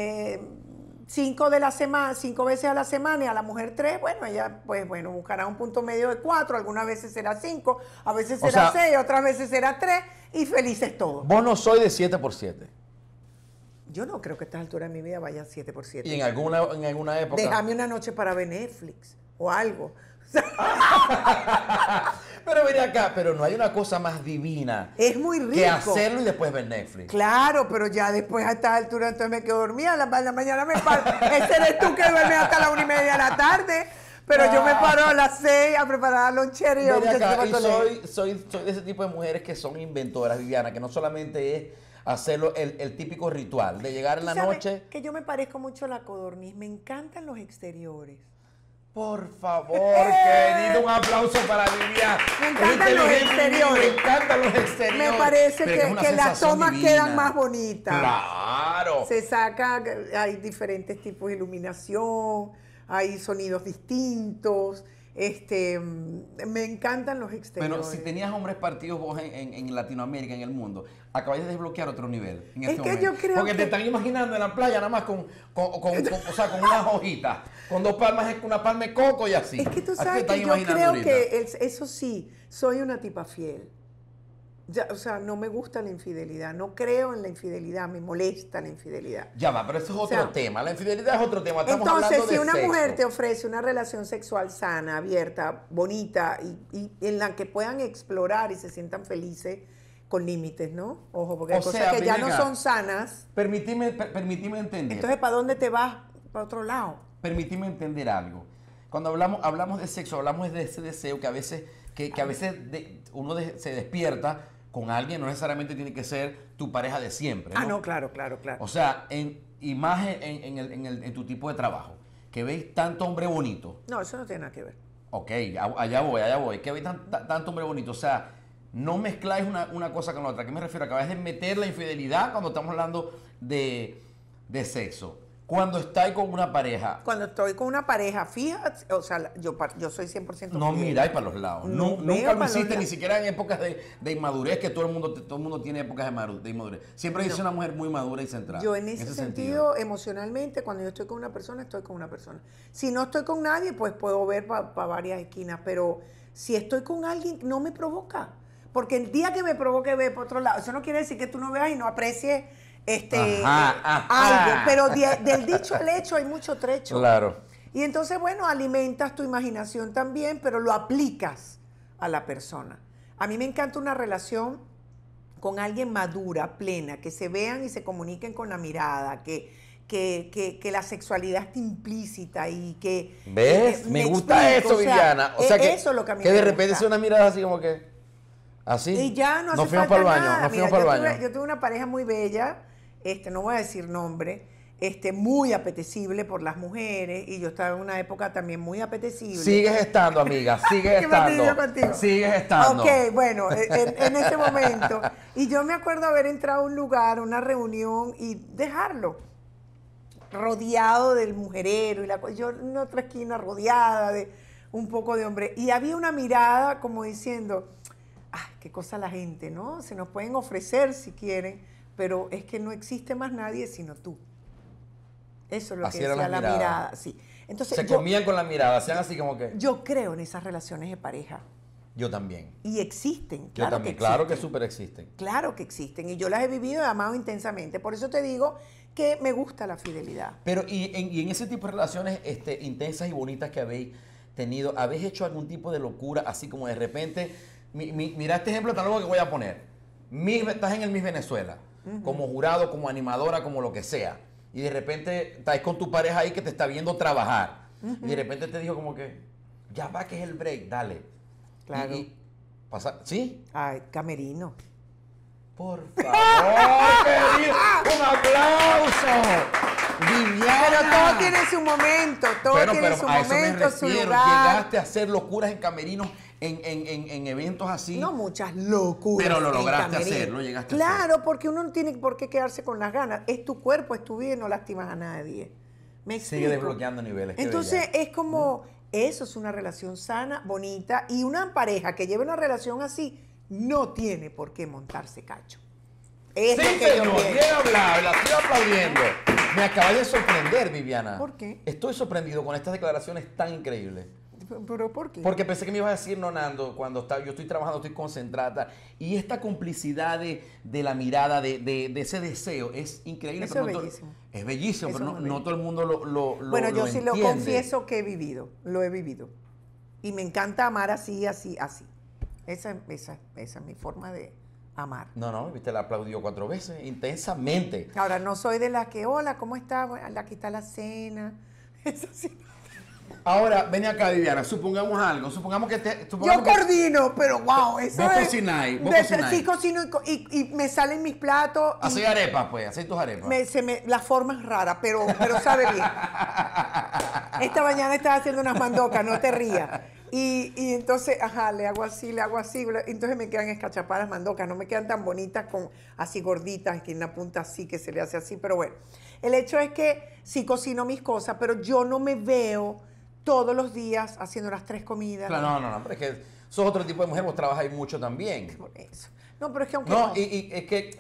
5 veces a la semana y a la mujer 3, bueno, ella pues bueno, buscará un punto medio de 4, algunas veces será 5, a veces O será sea, 6, otras veces será 3 y felices todos. Vos no soy de 7x7. Yo no creo que a esta altura de mi vida vaya 7x7. Y en alguna época... Déjame una noche para ver Netflix o algo. Pero mira acá, pero no hay una cosa más divina Es muy rico. que hacerlo y después ver Netflix. Claro, pero ya después a esta altura entonces me quedo dormida, a la mañana me paro. Ese eres tú que duermes hasta la 1:30 de la tarde, pero yo me paro a las 6 a preparar la lonchera y Ven yo acá, y soy de ese tipo de mujeres que son inventoras, Viviana, que no solamente es hacerlo el típico ritual de llegar en la noche. Que yo me parezco mucho a la codorniz, me encantan los exteriores. Por favor, querido, un aplauso para Viviana. Me encantan los exteriores. Me encantan los exteriores. Me parece Pero es una que las sensación tomas divina. quedan más bonitas. Claro. Se saca, hay diferentes tipos de iluminación, hay sonidos distintos. Me encantan los exteriores. Bueno, si tenías hombres partidos vos en Latinoamérica, en el mundo, acabáis de desbloquear otro nivel en Es este que momento. yo creo Porque que- te están imaginando en la playa nada más con unas hojitas, con 2 palmas, una palma de coco y así. Es que tú Así te sabes están que yo imaginando creo ahorita. que eso sí, soy una tipa fiel. O sea, no me gusta la infidelidad, no creo en la infidelidad, me molesta la infidelidad. Ya va, pero eso es otro sea, tema. La infidelidad es otro tema. Estamos Entonces, hablando si de una sexo. mujer te ofrece una relación sexual sana, abierta, bonita y en la que puedan explorar y se sientan felices con límites, ¿no? Ojo, porque hay O cosas sea, que ya ven no acá. son sanas. Permitime entender. Entonces, ¿para dónde te vas? Para otro lado. Permitime entender algo. Cuando hablamos de sexo, hablamos de ese deseo que a veces, uno se despierta con alguien, no necesariamente tiene que ser tu pareja de siempre. Ah, no, claro, claro, claro. O sea, y más en tu tipo de trabajo, que veis tanto hombre bonito. No, eso no tiene nada que ver. Ok, allá voy. Que veis tanto hombre bonito. O sea, no mezcláis una cosa con la otra. ¿A qué me refiero? Acabáis de meter la infidelidad cuando estamos hablando de sexo. Cuando estáis con una pareja, Cuando estoy con una pareja, fíjate, o sea, yo soy 100% no fiel. miráis para los lados. No veo Nunca lo para los hiciste, lados. ni siquiera en épocas de inmadurez, que todo el mundo tiene épocas de inmadurez. Siempre dice una mujer muy madura y centrada. Yo en ese sentido, emocionalmente, cuando yo estoy con una persona, estoy con una persona. Si no estoy con nadie, pues puedo ver para varias esquinas, pero si estoy con alguien, no me provoca. Porque el día que me provoque ver por otro lado, eso no quiere decir que tú no veas y no aprecies algo, pero del dicho al hecho hay mucho trecho. Claro. Y entonces, bueno, alimentas tu imaginación también, pero lo aplicas a la persona. A mí me encanta una relación con alguien madura, plena, que se vean y se comuniquen con la mirada, que la sexualidad esté implícita y que... ¿Ves? Me gusta explico, eso, Viviana. O sea, que, eso es lo que a mí que me de repente gusta. sea una mirada así como que... Así. Y ya no hace nos fuimos falta para el baño, nada. nos fuimos Mira, para el baño. yo tuve una pareja muy bella, no voy a decir nombre, muy apetecible por las mujeres, y yo estaba en una época también muy apetecible. Sigues estando, amiga, sigues ¿Qué fastidio estando. contigo? Sigues estando. Ok, bueno, en ese momento. Y yo me acuerdo haber entrado a un lugar, una reunión, y dejarlo rodeado del mujerero, yo en otra esquina rodeada de un poco de hombre. Y había una mirada como diciendo, ay, qué cosa la gente, ¿no? Se nos pueden ofrecer si quieren, pero es que no existe más nadie sino tú. Eso es lo Así que era decía la la mirada. mirada, sí. Entonces, Se comían con la mirada, hacían así como que... yo creo en esas relaciones de pareja. Yo también. Y existen, Yo claro también. que Claro que existen. súper existen. Claro que existen. Y yo las he vivido y amado intensamente. Por eso te digo que me gusta la fidelidad. Pero, y en ese tipo de relaciones intensas y bonitas que habéis tenido, ¿habéis hecho algún tipo de locura, así como de repente, mira este ejemplo tan luego que voy a poner, estás en el Miss Venezuela, como jurado, como animadora, como lo que sea, y de repente estás con tu pareja ahí que te está viendo trabajar, y de repente te dijo como que, ya va que es el break, dale. Claro. ¿Sí? Ay, camerino. Por favor, querido, un aplauso. Viviana. Pero todo tiene su momento, todo tiene su a eso me momento, su refiero. lugar. Llegaste a hacer locuras en camerinos, en eventos así. No muchas locuras. Pero lo en lograste camerino. hacer, lo llegaste a Claro, porque uno no tiene por qué quedarse con las ganas. Es tu cuerpo, es tu vida y no lastimas a nadie. ¿Me explico? Sigue desbloqueando niveles. qué Entonces bella. es como, eso es una relación sana, bonita, y una pareja que lleve una relación así no tiene por qué montarse cacho. Es Sí, lo que yo señor, pienso. bien hablado, la estoy aplaudiendo. Me acabas de sorprender, Viviana. ¿Por qué? Estoy sorprendido con estas declaraciones tan increíbles. ¿Pero por qué? Porque pensé que me ibas a decir, no, Nando, yo estoy trabajando, estoy concentrada. Y esta complicidad de la mirada, de ese deseo, es increíble. Eso pero es no bellísimo. Es bellísimo, Eso pero es no, muy no todo el mundo lo Bueno, yo lo sí lo entiende. confieso que he vivido, lo he vivido. Y me encanta amar así, así, así. Esa es mi forma de amar. No, viste, la aplaudió 4 veces, intensamente. Ahora, no soy de las que, hola, ¿cómo estás? Bueno, aquí está la cena. Eso sí. Ahora, ven acá, Viviana, supongamos algo. Supongamos que Yo coordino, pero wow, eso Vos es... cocináis, vos de- cocináis. Sí, cocino y me salen mis platos. y Hacéis arepas, pues, hacéis tus arepas. la forma es rara, pero sabe bien. Esta mañana estaba haciendo unas mandocas, no te rías. Y entonces, le hago así, entonces me quedan escachapadas mandocas, no me quedan tan bonitas así gorditas, que en la punta así, que se le hace así, pero bueno. El hecho es que sí cocino mis cosas, pero yo no me veo todos los días haciendo las 3 comidas. Claro, no, pero es que sos otro tipo de mujer, vos trabajáis mucho también. Por eso. No, pero es que aunque No, y es que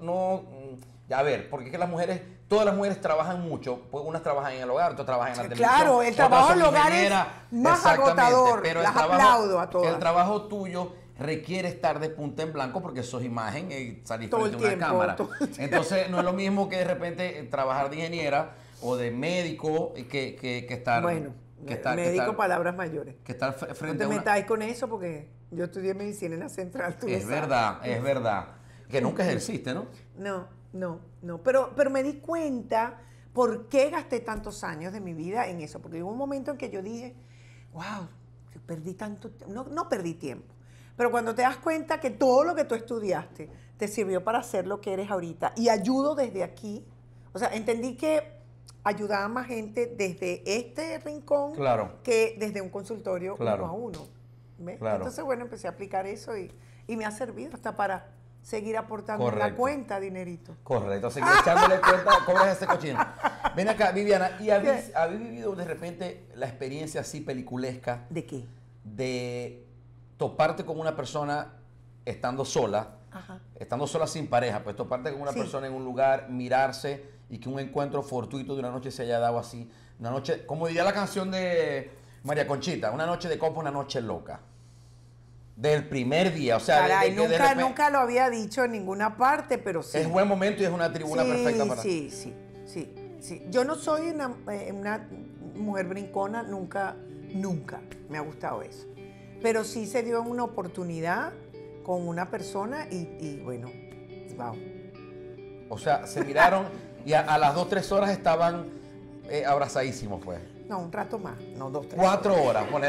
a ver, porque es que todas las mujeres trabajan mucho, pues unas trabajan en el hogar, otras trabajan en la televisión. Claro, el otras trabajo son en el hogar es ingenieras. más Exactamente, agotador, pero las aplaudo a todas. El trabajo tuyo requiere estar de punta en blanco porque sos imagen y salís Todo frente a el una tiempo, cámara. todo el tiempo. Entonces, no es lo mismo que de repente trabajar de ingeniera o de médico que estar... Bueno, médico, palabras mayores. Que estar No frente te a una... metáis con eso porque yo estudié medicina en la central. Tú lo Es sabes. verdad. Que nunca ejerciste, ¿no? No. Pero me di cuenta por qué gasté tantos años de mi vida en eso. Porque hubo un momento en que yo dije, wow, yo perdí tanto tiempo. No perdí tiempo. Pero cuando te das cuenta que todo lo que tú estudiaste te sirvió para ser lo que eres ahorita y ayudo desde aquí. O sea, entendí que ayudaba más gente desde este rincón Claro. que desde un consultorio Claro. 1 a 1. ¿Ves? Claro. Entonces, bueno, empecé a aplicar eso y me ha servido hasta para seguir aportando en la Correcto. cuenta dinerito. Correcto, seguir echándole cuenta, cobras ese cochino. Ven acá, Viviana, ¿y habéis vivido de repente la experiencia así peliculesca ¿De qué? de toparte con una persona estando sola, Ajá. estando sola sin pareja, pues toparte con una Sí. persona en un lugar, mirarse y que un encuentro fortuito de una noche se haya dado así? Una noche, como diría la canción de María Conchita, una noche de copa, una noche loca. Del primer día, o sea, Caray, de nunca, repente- nunca lo había dicho en ninguna parte, pero sí. Es buen momento y es una tribuna Sí, perfecta para... sí. Yo no soy una mujer brincona, nunca me ha gustado eso. Pero sí se dio una oportunidad con una persona y bueno, wow. O sea, se miraron y a las 2, 3 horas estaban abrazadísimos, pues. No, un rato más, no 2, 3. 4 horas, poner.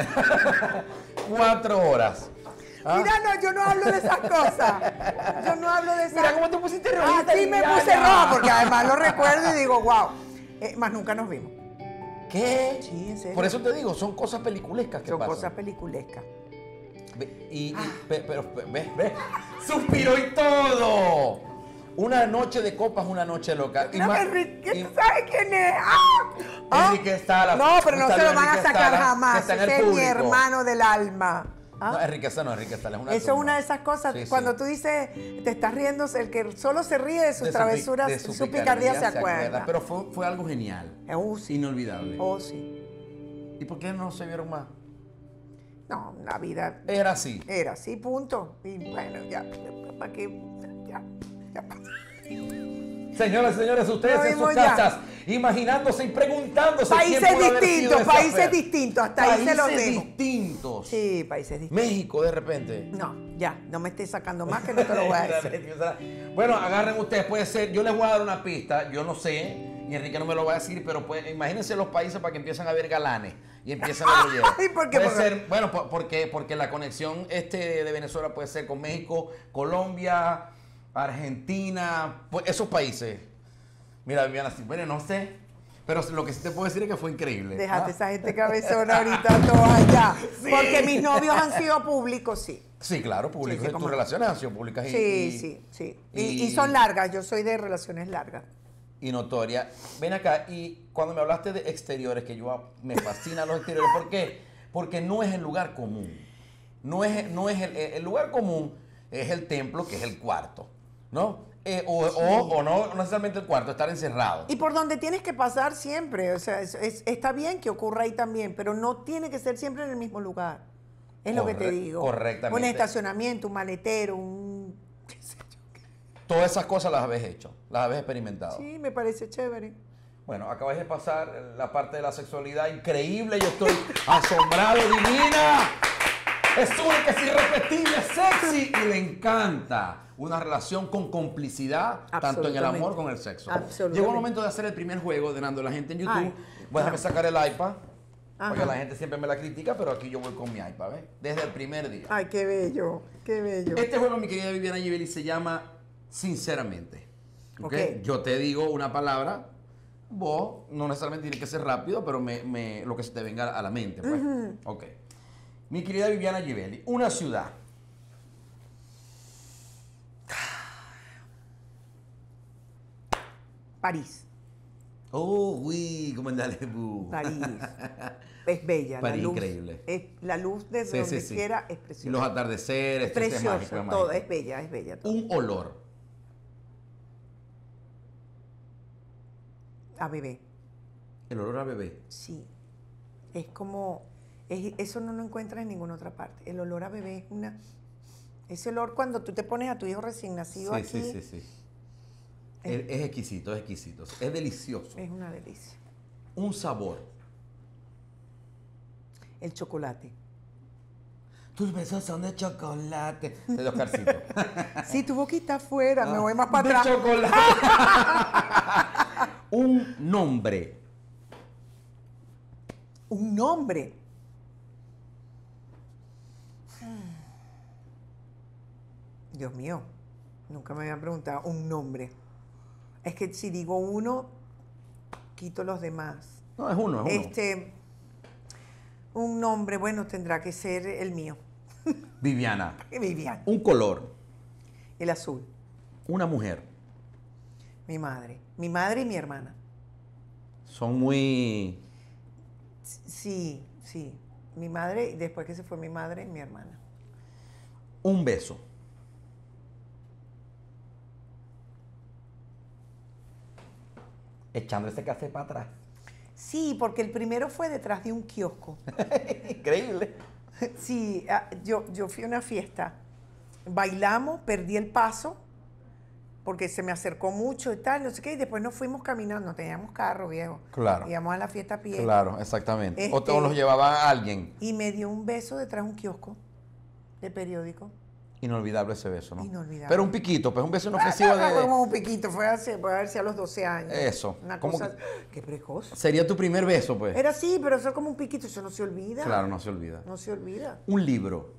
4 horas. ¿Ah? Mira, no, yo no hablo de esas cosas. Yo no hablo de esas Mira cómo te pusiste rojita. Ah, sí me Liliana. puse roja porque además lo recuerdo y digo, wow. Más nunca nos vimos. ¿Qué? Sí, en serio. Por eso te digo, son cosas peliculescas que Son pasan. cosas peliculescas. Pero, ¿ves? Suspiró y todo. Una noche de copas, una noche loca. No, Enrique, ¿tú sabes quién es? Enrique Estala. No, pero no Un se saludo lo van a Enrique sacar Estala, que jamás. está en Ese el es mi público. hermano del alma. ¿Ah? No, Enrique Estala no, Enrique Estala es una Eso es tumba. una de esas cosas, Sí, sí. cuando tú dices, te estás riendo, el que solo se ríe de sus De travesuras, de su picardía se acuerda. Pero fue algo genial. Sí. Inolvidable. Oh, sí. ¿Y por qué no se vieron más? No, la vida Era así. era así, punto. Y bueno, ya, ¿para qué? Ya. Señoras y señores, ustedes Lo en sus vimos ya. casas, imaginándose y preguntándose quién Países pudo haber sido distintos, esa países mujer. distintos, hasta ahí se los Países dejo. distintos. Sí, países distintos. México, de repente. No, ya, no me estés sacando más que no te lo voy a decir. Bueno, agarren ustedes, puede ser, yo les voy a dar una pista, yo no sé, y Enrique no me lo va a decir, pero imagínense los países para que empiecen a ver galanes y empiecen a ver Ay, ¿por qué? Puede Porque- ser, bueno, porque la conexión de Venezuela puede ser con México, Colombia, Argentina, pues esos países. Mira, Viviana, bueno, no sé, pero lo que sí te puedo decir es que fue increíble. Déjate ¿Ah? esa gente cabezona ahorita toda allá. Porque mis novios han sido públicos, sí. Sí, claro, públicos. Sí, sí, Tus cómo no. relaciones han sido públicas Sí. Y son largas, yo soy de relaciones largas. y notoria. Ven acá, y cuando me hablaste de exteriores, que me fascinan los exteriores, ¿por qué? Porque no es el lugar común. No es el lugar común, es el templo, que es el cuarto, ¿no? O no necesariamente el cuarto, estar encerrado. Y por donde tienes que pasar siempre, o sea, está bien que ocurra ahí también, pero no tiene que ser siempre en el mismo lugar. Es lo que te digo. Correctamente. Un estacionamiento, un maletero, qué sé yo. Todas esas cosas las habéis hecho, las habéis experimentado. Sí, me parece chévere. Bueno, acabáis de pasar la parte de la sexualidad increíble, yo estoy asombrado, divina. Es única, es irrepetible, sexy y le encanta. Una relación con complicidad, tanto en el amor como en el sexo. Absolutamente. Llegó el momento de hacer el primer juego de Nando la gente en YouTube. Ay. Voy a dejarme sacar el iPad, Ajá. porque la gente siempre me la critica, pero aquí yo voy con mi iPad, ¿ves? Desde el primer día. Ay, qué bello, qué bello. Este juego, mi querida Viviana Givelli, se llama Sinceramente. ¿Ok? Ok. Yo te digo una palabra, vos no necesariamente tiene que ser rápido, pero lo que se te venga a la mente. Pues. Ok. Mi querida Viviana Givelli, una ciudad. París. Oh, uy, ¿cómo andale? París. Es bella. París, la luz, increíble. La luz desde Sí, donde sí, sí. quiera es Y preciosa. los atardeceres, todo este Preciosa, mágico, todo, mágico. es bella todo. Un olor. A bebé, El olor a bebé. sí. Es como, eso no lo encuentras en ninguna otra parte. El olor a bebé es ese olor cuando tú te pones a tu hijo recién nacido Sí, aquí, sí. Es exquisito, es exquisito. Es delicioso. es una delicia. Un sabor. El chocolate. Tus besos son de chocolate. De Oscarcito. Sí, tu boquita afuera, me voy más De para atrás. chocolate. Un nombre. Un nombre. Dios mío, nunca me habían preguntado un nombre. Es que si digo uno, quito los demás. No, es uno. Un nombre, bueno, tendrá que ser el mío. Viviana. Vivian. Un color. El azul. Una mujer. Mi madre. Mi madre y mi hermana. Son muy... Sí. Mi madre, y después que se fue mi madre, mi hermana. Un beso. Echando ese café para atrás. Sí, porque el primero fue detrás de un kiosco. Increíble. Sí, yo fui a una fiesta, bailamos, perdí el paso porque se me acercó mucho y tal, no sé qué, y después nos fuimos caminando, teníamos carro viejo. Claro. Íbamos a la fiesta a pie. Claro, exactamente. O Este, los llevaba alguien. Y me dio un beso detrás de un kiosco de periódico. Inolvidable ese beso, ¿no? Inolvidable. Pero un piquito, pues un beso inofensivo Fue de... como un piquito, fue a ver si a los 12 años. Eso. Una ¿Cómo cosa, qué precoz. Sería tu primer beso, pues. Era así, pero eso como un piquito, eso no se olvida. Claro, no se olvida. No se olvida. Un libro.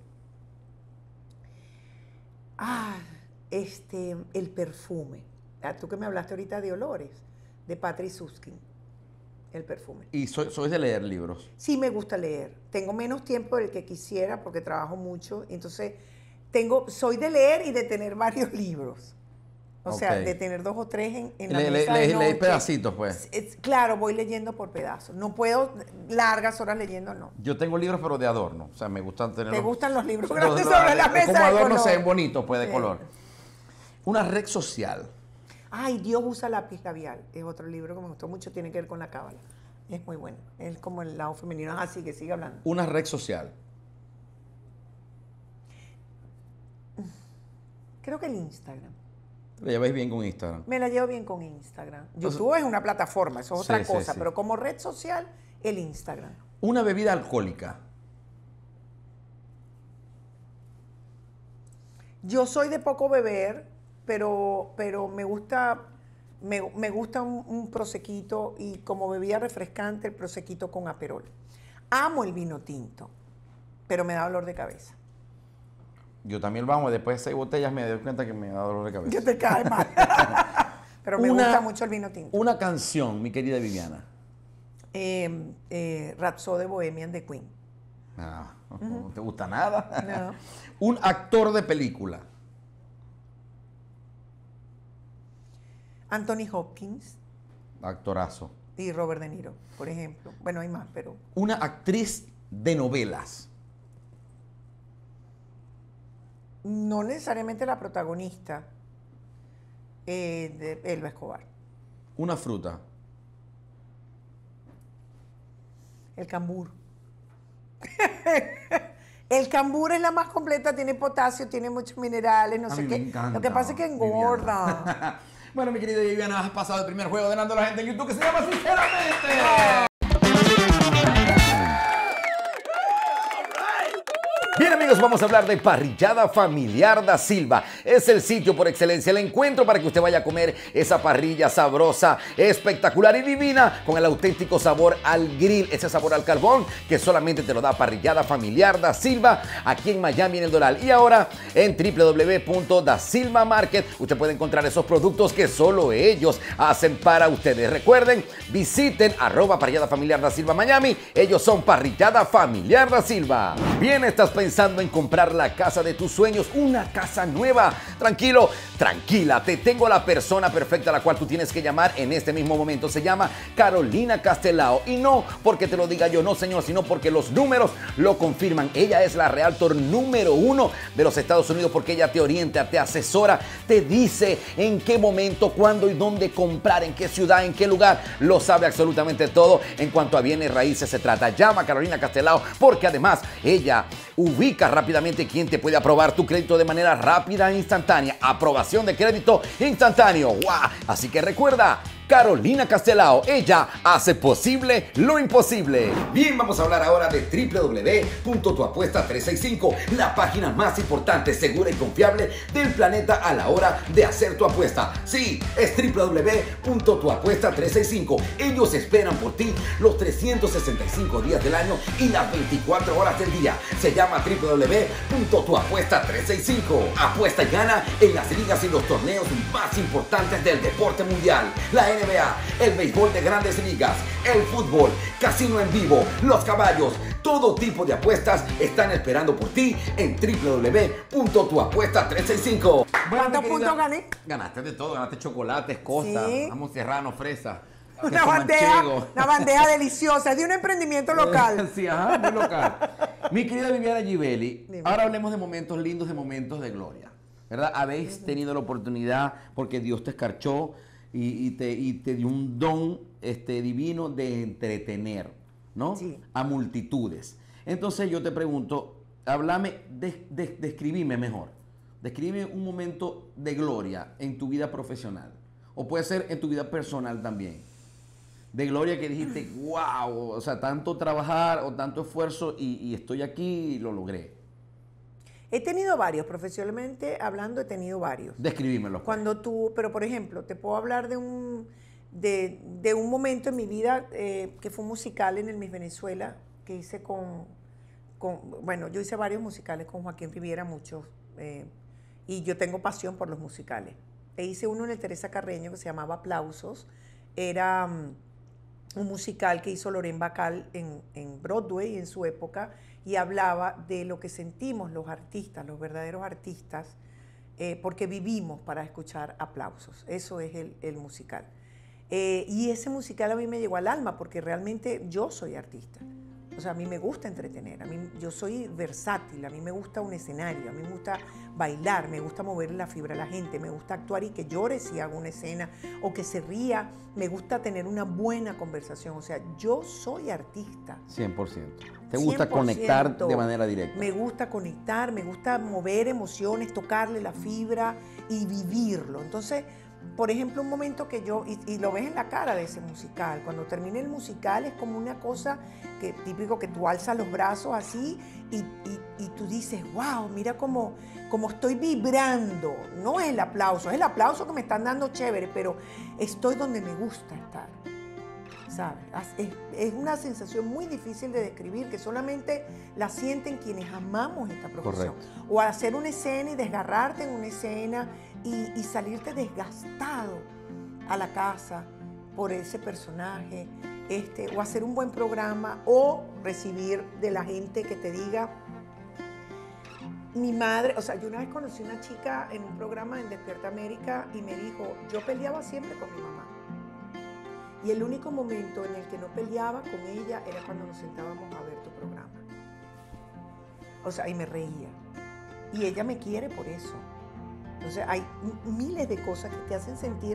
El perfume. Tú que me hablaste ahorita de olores, de Patrick Süskind. El perfume. Y soy de leer libros. Sí me gusta leer. Tengo menos tiempo del que quisiera porque trabajo mucho. Entonces, soy de leer y de tener varios libros. O sea, de tener 2 o 3 en la mesa de noche. Leí pedacitos, pues. Claro, voy leyendo por pedazos. No puedo largas horas leyendo, no. Yo tengo libros, pero de adorno. O sea, me gustan tener... ¿Te gustan los libros grandes sobre la mesa como de adorno, color? se ven bonitos, pues, de Sí. color. Una red social. Ay, Dios usa lápiz labial. Es otro libro que me gustó mucho, tiene que ver con la cábala. Es muy bueno. Es como el lado femenino. Así que sigue hablando. Una red social. Creo que el Instagram. ¿Lo lleváis bien con Instagram? Me la llevo bien con Instagram. YouTube es una plataforma, eso es otra Sí, cosa, sí. pero como red social, el Instagram. Una bebida alcohólica. Yo soy de poco beber, pero me gusta, me gusta un prosequito y como bebida refrescante, el prosequito con aperol. Amo el vino tinto, pero me da dolor de cabeza. Yo también lo amo. Después de 6 botellas me doy cuenta que me da dolor de cabeza. Que te cae mal. Pero me gusta mucho el vino tinto. Una canción, mi querida Viviana. Rhapsody Bohemian de Queen. No te gusta nada. No. Un actor de película. Anthony Hopkins Actorazo. y Robert De Niro, por ejemplo. Bueno, hay más, pero... Una actriz de novelas. No necesariamente la protagonista de Elba Escobar. Una fruta. El cambur. El cambur es la más completa, tiene potasio, tiene muchos minerales, no A sé mí qué. me encanta, Lo que pasa es que engorda. Viviana. Bueno, mi querida Viviana, has pasado el primer juego ganando a la gente en YouTube que se llama Sinceramente. Bien, amigos, vamos a hablar de Parrillada Familiar da Silva. Es el sitio por excelencia, el encuentro para que usted vaya a comer esa parrilla sabrosa, espectacular y divina con el auténtico sabor al grill, ese sabor al carbón que solamente te lo da Parrillada Familiar da Silva aquí en Miami, en el Doral. Y ahora en www.dasilvamarket usted puede encontrar esos productos que solo ellos hacen para ustedes. Recuerden, visiten @Parrillada Familiar da Silva Miami. Ellos son Parrillada Familiar da Silva. Bien, estás pensando en comprar la casa de tus sueños, una casa nueva. Tranquilo, tranquila, te tengo la persona perfecta a la cual tú tienes que llamar en este mismo momento. Se llama Carolina Castelao. Y no porque te lo diga yo, no señor, sino porque los números lo confirman. Ella es la realtor número 1 de los Estados Unidos porque ella te orienta, te asesora, te dice en qué momento, cuándo y dónde comprar, en qué ciudad, en qué lugar. Lo sabe absolutamente todo en cuanto a bienes raíces se trata. Llama a Carolina Castelao porque además ella ubica rápidamente quién te puede aprobar tu crédito de manera rápida e instantánea. Aprobación de crédito instantáneo. ¡Wow! Así que recuerda, Carolina Castelao, ella hace posible lo imposible. Bien, vamos a hablar ahora de www.tuapuesta365, la página más importante, segura y confiable del planeta a la hora de hacer tu apuesta. Sí, es www.tuapuesta365. Ellos esperan por ti los 365 días del año y las 24 horas del día. Se llama www.tuapuesta365. Apuesta y gana en las ligas y los torneos más importantes del deporte mundial. La NBA, el béisbol de grandes ligas, el fútbol, casino en vivo, los caballos, todo tipo de apuestas están esperando por ti en www.tuapuesta365. ¿Cuántos puntos gané? Ganaste de todo, ganaste chocolates, costas, Sí. jamón serrano, fresa. Una queso bandeja, manchego. una bandeja deliciosa, es de un emprendimiento local. Sí, ajá, muy local. Mi querida Viviana Givelli, Dime. ahora hablemos de momentos lindos, de momentos de gloria. ¿Verdad? Habéis tenido la oportunidad porque Dios te escarchó y te dio un don divino de entretener, ¿no? Sí. A multitudes. Entonces yo te pregunto, háblame, describime mejor. Describe un momento de gloria en tu vida profesional. O puede ser en tu vida personal también. De gloria que dijiste, wow, o sea, tanto trabajar o tanto esfuerzo y estoy aquí y lo logré. He tenido varios, profesionalmente hablando he tenido varios. Describímelo. Pero por ejemplo, te puedo hablar de un momento en mi vida que fue un musical en el Miss Venezuela que hice bueno, yo hice varios musicales con Joaquín Riviera, muchos, y yo tengo pasión por los musicales. Hice uno en el Teresa Carreño que se llamaba Aplausos, era un musical que hizo Loren Bacall en Broadway en su época, y hablaba de lo que sentimos los artistas, los verdaderos artistas, porque vivimos para escuchar aplausos. Eso es el musical. Y ese musical a mí me llegó al alma porque realmente yo soy artista. O sea, a mí me gusta entretener, yo soy versátil, a mí me gusta un escenario, a mí me gusta bailar, me gusta mover la fibra a la gente, me gusta actuar y que llore si hago una escena o que se ría, me gusta tener una buena conversación, o sea, yo soy artista. 100%. ¿Te gusta conectar de manera directa? Me gusta conectar, me gusta mover emociones, tocarle la fibra y vivirlo. Entonces, por ejemplo, un momento que y lo ves en la cara de ese musical, cuando termina el musical es como una cosa típico que tú alzas los brazos así y tú dices, wow, mira cómo estoy vibrando. No es el aplauso que me están dando chévere, pero estoy donde me gusta estar, ¿sabes? Es una sensación muy difícil de describir, que solamente la sienten quienes amamos esta profesión. Correcto. O hacer una escena y desgarrarte en una escena y salirte desgastado a la casa por ese personaje, o hacer un buen programa, o recibir de la gente que te diga, mi madre, o sea, yo una vez conocí a una chica en un programa en Despierta América y me dijo, yo peleaba siempre con mi mamá. Y el único momento en el que no peleaba con ella era cuando nos sentábamos a ver tu programa. O sea, y me reía. Y ella me quiere por eso. Entonces, hay miles de cosas que te hacen sentir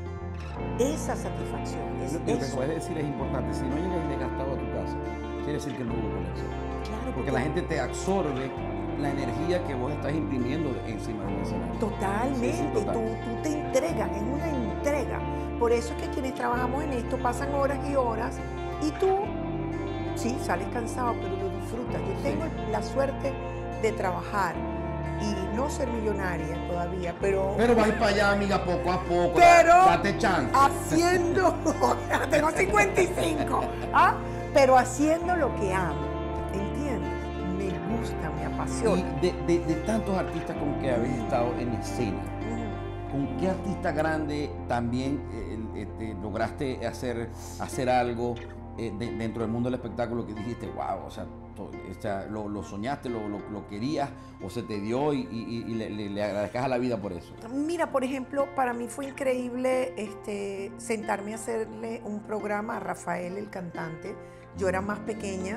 esa satisfacción. Lo que puedes decir es importante. Si no llegas desgastado a tu casa, quiere decir que no hubo conexión. Claro, porque la gente te absorbe la energía que vos estás imprimiendo encima del escenario. Totalmente. Sí, total. Tú te entregas, es una entrega. Por eso es que quienes trabajamos en esto pasan horas y horas y tú, sí, sales cansado, pero lo disfrutas. Yo tengo la suerte de trabajar y no ser millonaria todavía, pero vas para allá, amiga, poco a poco. Pero date chance. Haciendo, tengo 55, pero haciendo lo que amo, ¿entiendes? Me gusta, me apasiona. Y de tantos artistas con que habéis estado en escena, ¿con qué artista grande también lograste hacer algo dentro del mundo del espectáculo que dijiste, wow, o sea, lo soñaste, lo querías o se te dio y le agradezcas a la vida por eso? Mira, por ejemplo, para mí fue increíble sentarme a hacerle un programa a Rafael, el cantante. Yo era más pequeña,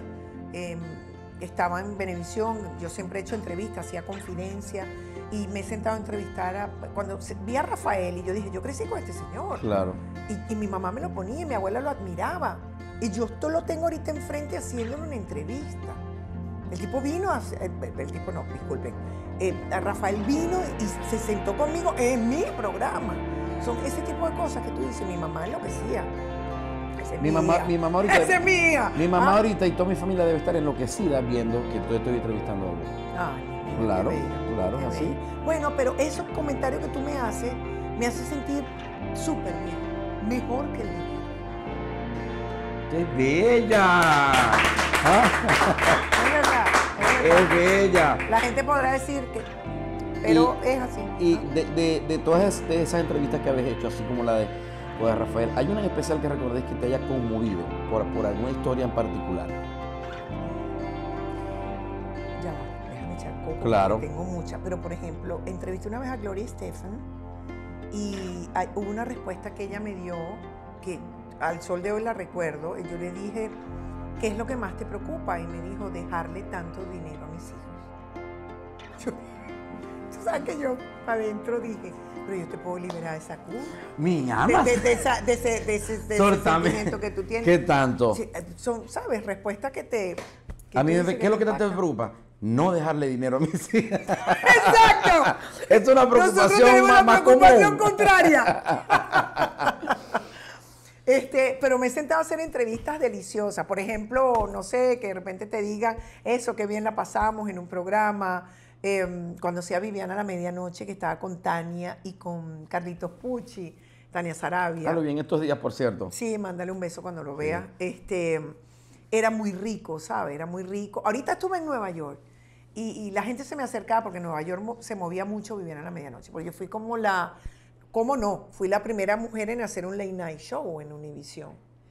estaba en Venevisión, yo siempre he hecho entrevistas, hacía Confidencia, y me he sentado a entrevistar cuando vi a Rafael y yo dije, yo crecí con este señor. Claro. Y mi mamá me lo ponía y mi abuela lo admiraba. Y yo esto lo tengo ahorita enfrente haciéndole una entrevista. El tipo vino, disculpen. Rafael vino y se sentó conmigo en mi programa. Son ese tipo de cosas que tú dices, mi mamá enloquecía. Mi mamá ahorita. ¡Esa es mía! Mi mamá ahorita y toda mi familia debe estar enloquecida viendo que yo estoy entrevistando a vos. Ay, claro, qué bello, claro, qué así. bello. Bueno, pero esos comentarios que tú me hace sentir súper bien, mejor que el dinero. ¡Qué bella! Es verdad. ¡Es bella! La gente podrá decir que, pero es así. Y de todas esas entrevistas que habéis hecho, así como la de Rafael, ¿hay una en especial que recordéis que te haya conmovido por alguna historia en particular? Ya va, déjame echar coco. Claro. Tengo muchas, pero por ejemplo, entrevisté una vez a Gloria Estefan y hubo una respuesta que ella me dio que al sol de hoy la recuerdo, y yo le dije, ¿qué es lo que más te preocupa? Y me dijo, dejarle tanto dinero a mis hijos. Tú sabes que yo adentro dije, pero yo te puedo liberar de esa culpa. ¿Me amas? De ese sentimiento que tú tienes. ¿Qué tanto? Sí, son, ¿sabes? Respuestas que Que A mí, tú dices ¿qué es lo que te tanto me impacta. preocupa? No dejarle dinero a mis hijas. ¡Exacto! Es una Nosotros preocupación tenemos la más preocupación común. contraria. Pero me he sentado a hacer entrevistas deliciosas. Por ejemplo, no sé, que de repente te diga eso, que bien la pasamos en un programa. Cuando sea Viviana a la medianoche, que estaba con Tania y con Carlitos Pucci, Tania Sarabia. Hablo bien estos días, por cierto. Sí, mándale un beso cuando lo vea. Era muy rico, ¿sabes? Era muy rico. Ahorita estuve en Nueva York y la gente se me acercaba porque en Nueva York se movía mucho Viviana a la medianoche. Porque yo fui como ¿cómo no? Fui la primera mujer en hacer un late night show en Univision.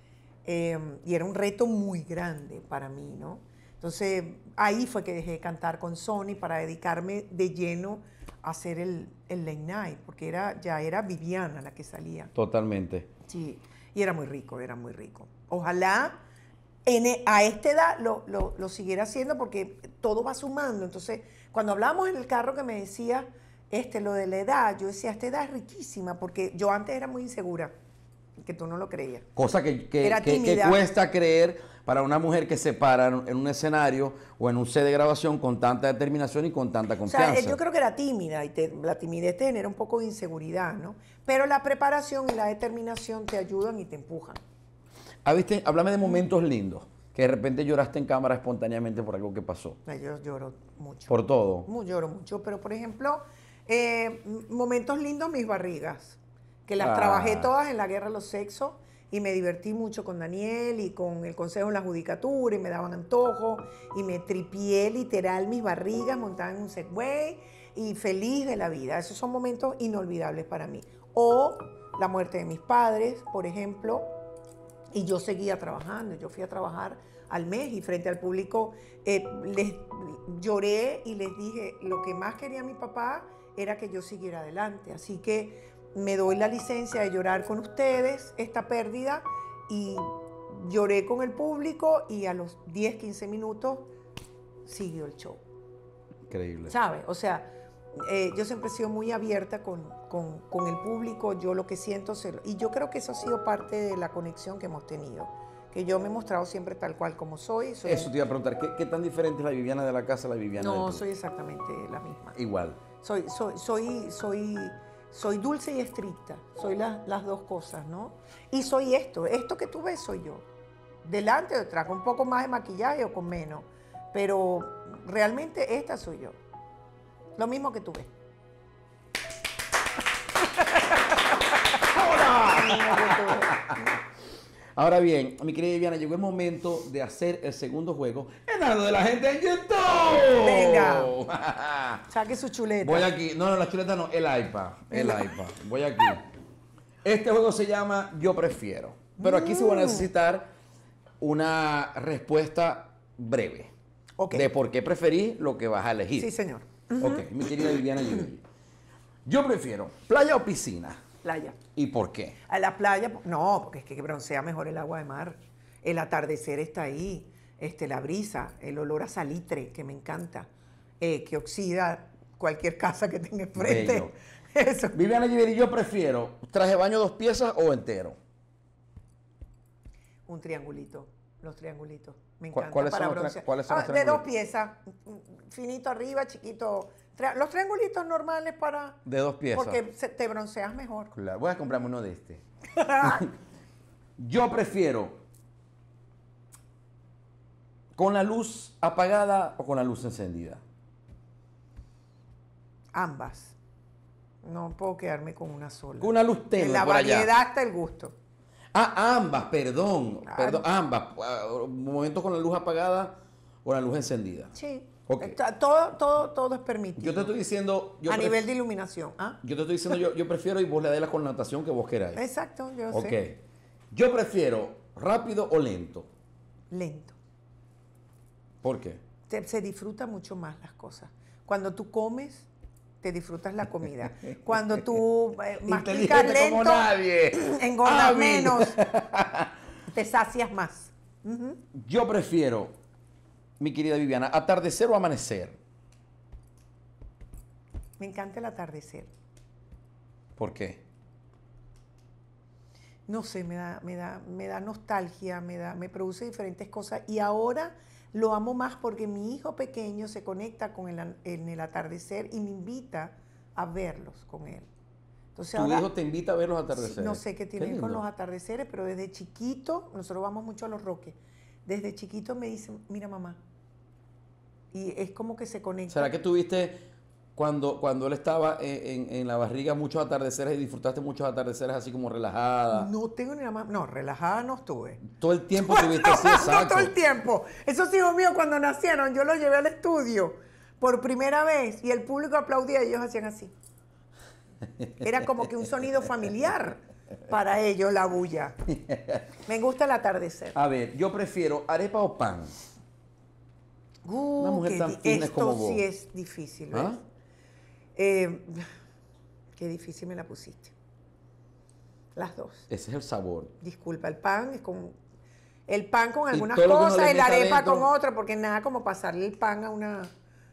Y era un reto muy grande para mí, ¿no? Entonces, ahí fue que dejé de cantar con Sony para dedicarme de lleno a hacer el late night, porque ya era Viviana la que salía. Totalmente. Sí, y era muy rico, era muy rico. Ojalá a esta edad lo siguiera haciendo porque todo va sumando. Entonces, cuando hablábamos en el carro que me decía lo de la edad, yo decía, esta edad es riquísima, porque yo antes era muy insegura, que tú no lo creías. Cosa que Era tímida. cuesta creer para una mujer que se para en un escenario o en un set de grabación con tanta determinación y con tanta O confianza. sea, yo creo que era tímida y la timidez te genera un poco de inseguridad, ¿no? Pero la preparación y la determinación te ayudan y te empujan. Háblame de momentos lindos, que de repente lloraste en cámara espontáneamente por algo que pasó. Yo lloro mucho. Por todo. Lloro mucho, pero por ejemplo, momentos lindos, mis barrigas, que las Ah. trabajé todas en la Guerra de los Sexos y me divertí mucho con Daniel y con el Consejo de la Judicatura y me daban antojos y me tripié literal mis barrigas montada en un Segway y feliz de la vida. Esos son momentos inolvidables para mí. O la muerte de mis padres, por ejemplo, y yo seguía trabajando. Yo fui a trabajar al mes y frente al público les lloré y les dije, lo que más quería mi papá era que yo siguiera adelante. Así que me doy la licencia de llorar con ustedes esta pérdida y lloré con el público y a los 10, 15 minutos siguió el show. Increíble. ¿Sabes? O sea, yo siempre he sido muy abierta con el público, yo lo que siento, y yo creo que eso ha sido parte de la conexión que hemos tenido, que yo me he mostrado siempre tal cual como soy. Eso te iba a preguntar, ¿qué tan diferente es la Viviana de la casa a la Viviana del No, club? soy exactamente la misma. Igual. Soy dulce y estricta, soy las dos cosas, ¿no? Y soy esto que tú ves soy yo. Delante o detrás, con un poco más de maquillaje o con menos, pero realmente esta soy yo. Lo mismo que tú ves. Ahora bien, mi querida Viviana, llegó el momento de hacer el segundo juego en lo de la gente en YouTube. Venga. Saque su chuleta. Voy aquí. No, la chuleta no, el iPad. Voy aquí. Este juego se llama Yo Prefiero. Pero aquí sí voy a necesitar una respuesta breve. Ok. De por qué preferís lo que vas a elegir. Sí, señor. Ok, mi querida Viviana Givelli. Yo prefiero playa o piscina. Playa. ¿Y por qué? A la playa, no, porque es que broncea mejor el agua de mar. El atardecer está ahí, la brisa, el olor a salitre, que me encanta, que oxida cualquier casa que tenga enfrente. Bello. Eso. Viviana Givelli, yo prefiero traje de baño 2 piezas o entero. Un triangulito, los triangulitos. Me ¿Cu- encanta cuáles para son los broncear. cuáles son los De 2 triangulitos? piezas, finito arriba, chiquito. Los triangulitos normales para... De 2 piezas. Porque te bronceas mejor. Claro, voy a comprarme uno de este. Yo prefiero con la luz apagada o con la luz encendida. Ambas. No puedo quedarme con una sola. Con una luz tenue En la por allá. variedad está el gusto. Ah, ambas, perdón. Claro. Perdón, ambas. Momentos con la luz apagada o la luz encendida. Sí. Ok. Todo es permitido. Yo te estoy diciendo. a nivel de iluminación. ¿Ah? Yo te estoy diciendo, yo prefiero y vos le das la connotación que vos queráis. Exacto, yo Ok. sé. Yo prefiero rápido o lento. Lento. ¿Por qué? Se disfruta mucho más las cosas. Cuando tú comes, te disfrutas la comida. Cuando tú masticas Inteligente lento, como nadie. engordas Hábil. menos, te sacias más. Yo prefiero, mi querida Viviana, atardecer o amanecer. Me encanta el atardecer. ¿Por qué? No sé, me da nostalgia, me produce diferentes cosas. Y ahora lo amo más porque mi hijo pequeño se conecta con en el atardecer y me invita a verlos con él. Entonces, ¿Tu ahora, hijo te invita a ver los atardeceres? no sé qué tiene lindo. con los atardeceres, pero desde chiquito, nosotros vamos mucho a Los Roques, desde chiquito me dice, mira mamá, y es como que se conecta. ¿Será que tuviste, cuando él estaba en la barriga, muchos atardeceres y disfrutaste muchos atardeceres así como relajada? No tengo ni la más, no, relajada no estuve. Todo el tiempo tuviste así, exacto. Todo el tiempo. Esos hijos míos cuando nacieron, yo los llevé al estudio por primera vez y el público aplaudía y ellos hacían así. Era como que un sonido familiar para ellos, la bulla. Me gusta el atardecer. A ver, yo prefiero arepa o pan. Una mujer tan fitness esto como vos. sí es difícil, ¿ves? ¿Ah? Qué difícil me la pusiste. Las dos. Ese es el sabor. Disculpa, el pan es con... El pan con Y algunas todo lo que uno cosas le y la meta arepa dentro. con otra, porque nada como pasarle el pan a una...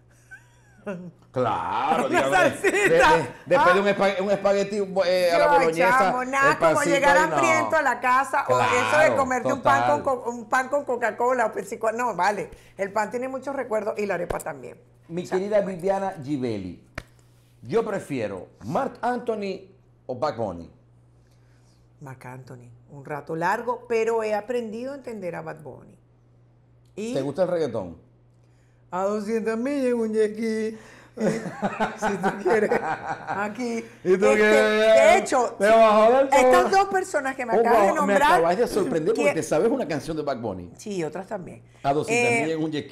Claro, Una dígame. salsita. Después de un espagueti a la Yo, boloñesa. chamo, nada el como pancito llegar ahí, no. hambriento a la casa o eso de Claro, comerte total. un pan con Coca-Cola o Pepsi. No, vale. El pan tiene muchos recuerdos y la arepa también. Mi querida Viviana Givelli, yo prefiero Marc Anthony o Bad Bunny. Marc Anthony, un rato largo, pero he aprendido a entender a Bad Bunny. Y ¿Te gusta el reggaetón? a 200 millas en un jet ski. Si tú quieres, aquí. ¿Y tú quieres? De hecho, Me bajó del todo. estas dos personas que me acabas de Me nombrar. acabas de sorprender porque que- te sabes una canción de Bad Bunny. Sí, otras también. A 200 millas en un jet ski.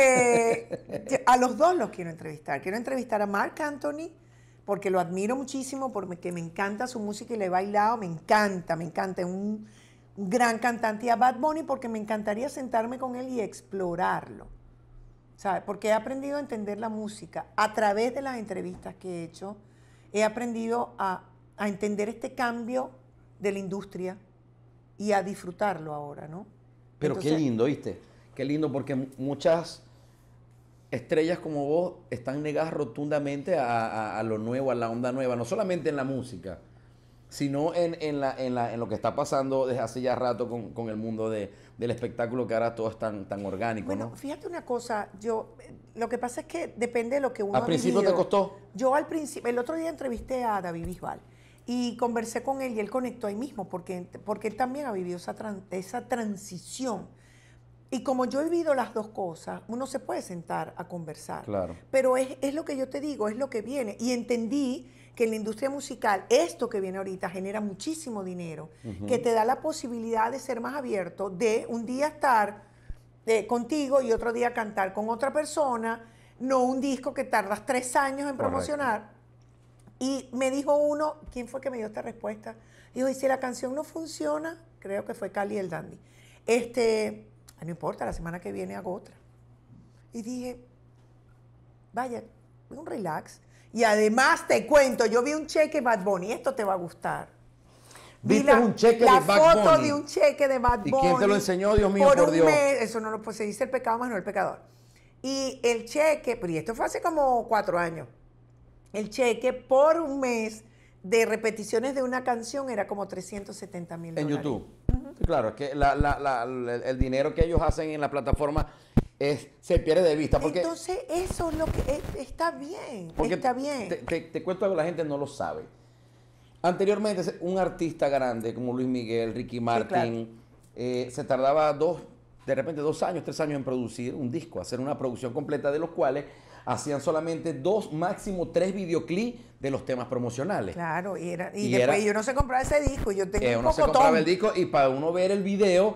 A los dos los quiero entrevistar. Quiero entrevistar a Marc Anthony porque lo admiro muchísimo, porque me encanta su música y le he bailado. Me encanta. Es un gran cantante. Y a Bad Bunny porque me encantaría sentarme con él y explorarlo. ¿Sabes? Porque he aprendido a entender la música a través de las entrevistas que he hecho. He aprendido a entender este cambio de la industria y a disfrutarlo ahora, ¿no? Pero Entonces, qué lindo, ¿viste? Qué lindo porque muchas estrellas como vos están negadas rotundamente a lo nuevo, a la onda nueva, no solamente en la música, sino en lo que está pasando desde hace ya rato con el mundo del espectáculo, que ahora todo es tan orgánico, Bueno, ¿no? fíjate una cosa, lo que pasa es que depende de lo que uno ¿Al ha principio vivido. te costó? Yo al principio, el otro día entrevisté a David Bisbal y conversé con él y él conectó ahí mismo porque él también ha vivido esa transición. Y como yo he vivido las dos cosas, uno se puede sentar a conversar. Claro. Pero es lo que yo te digo, es lo que viene. Y entendí que en la industria musical, esto que viene ahorita genera muchísimo dinero, que te da la posibilidad de ser más abierto, de un día estar contigo y otro día cantar con otra persona, no un disco que tardas 3 años en promocionar. Y me dijo uno, ¿quién fue que me dio esta respuesta? Dijo, y si la canción no funciona, creo que fue Cali el Dandy, no importa, la semana que viene hago otra. Y dije, vaya, un relax. Y además te cuento, yo vi un cheque Bad Bunny, esto te va a gustar. Vi ¿Viste un cheque de Bad La foto Bunny? de un cheque de Bad ¿Y Bunny. quién te lo enseñó? Dios mío, por un Dios. mes, eso no lo pues, se dice el pecado más no el pecador. Y el cheque, pero y esto fue hace como 4 años. El cheque por un mes de repeticiones de una canción era como $370,000. En YouTube. Sí, claro, es que el dinero que ellos hacen en la plataforma se pierde de vista. Porque, Entonces, eso es lo que está bien. porque Está bien. Te cuento algo, la gente no lo sabe. Anteriormente, un artista grande como Luis Miguel, Ricky Martin, se tardaba de repente 2 años, 3 años en producir un disco, hacer una producción completa, de los cuales hacían solamente 2, máximo 3 videoclips de los temas promocionales. Claro, y después yo no sé comprar ese disco, yo tengo un Uno se pocotón. compraba el disco y para uno ver el video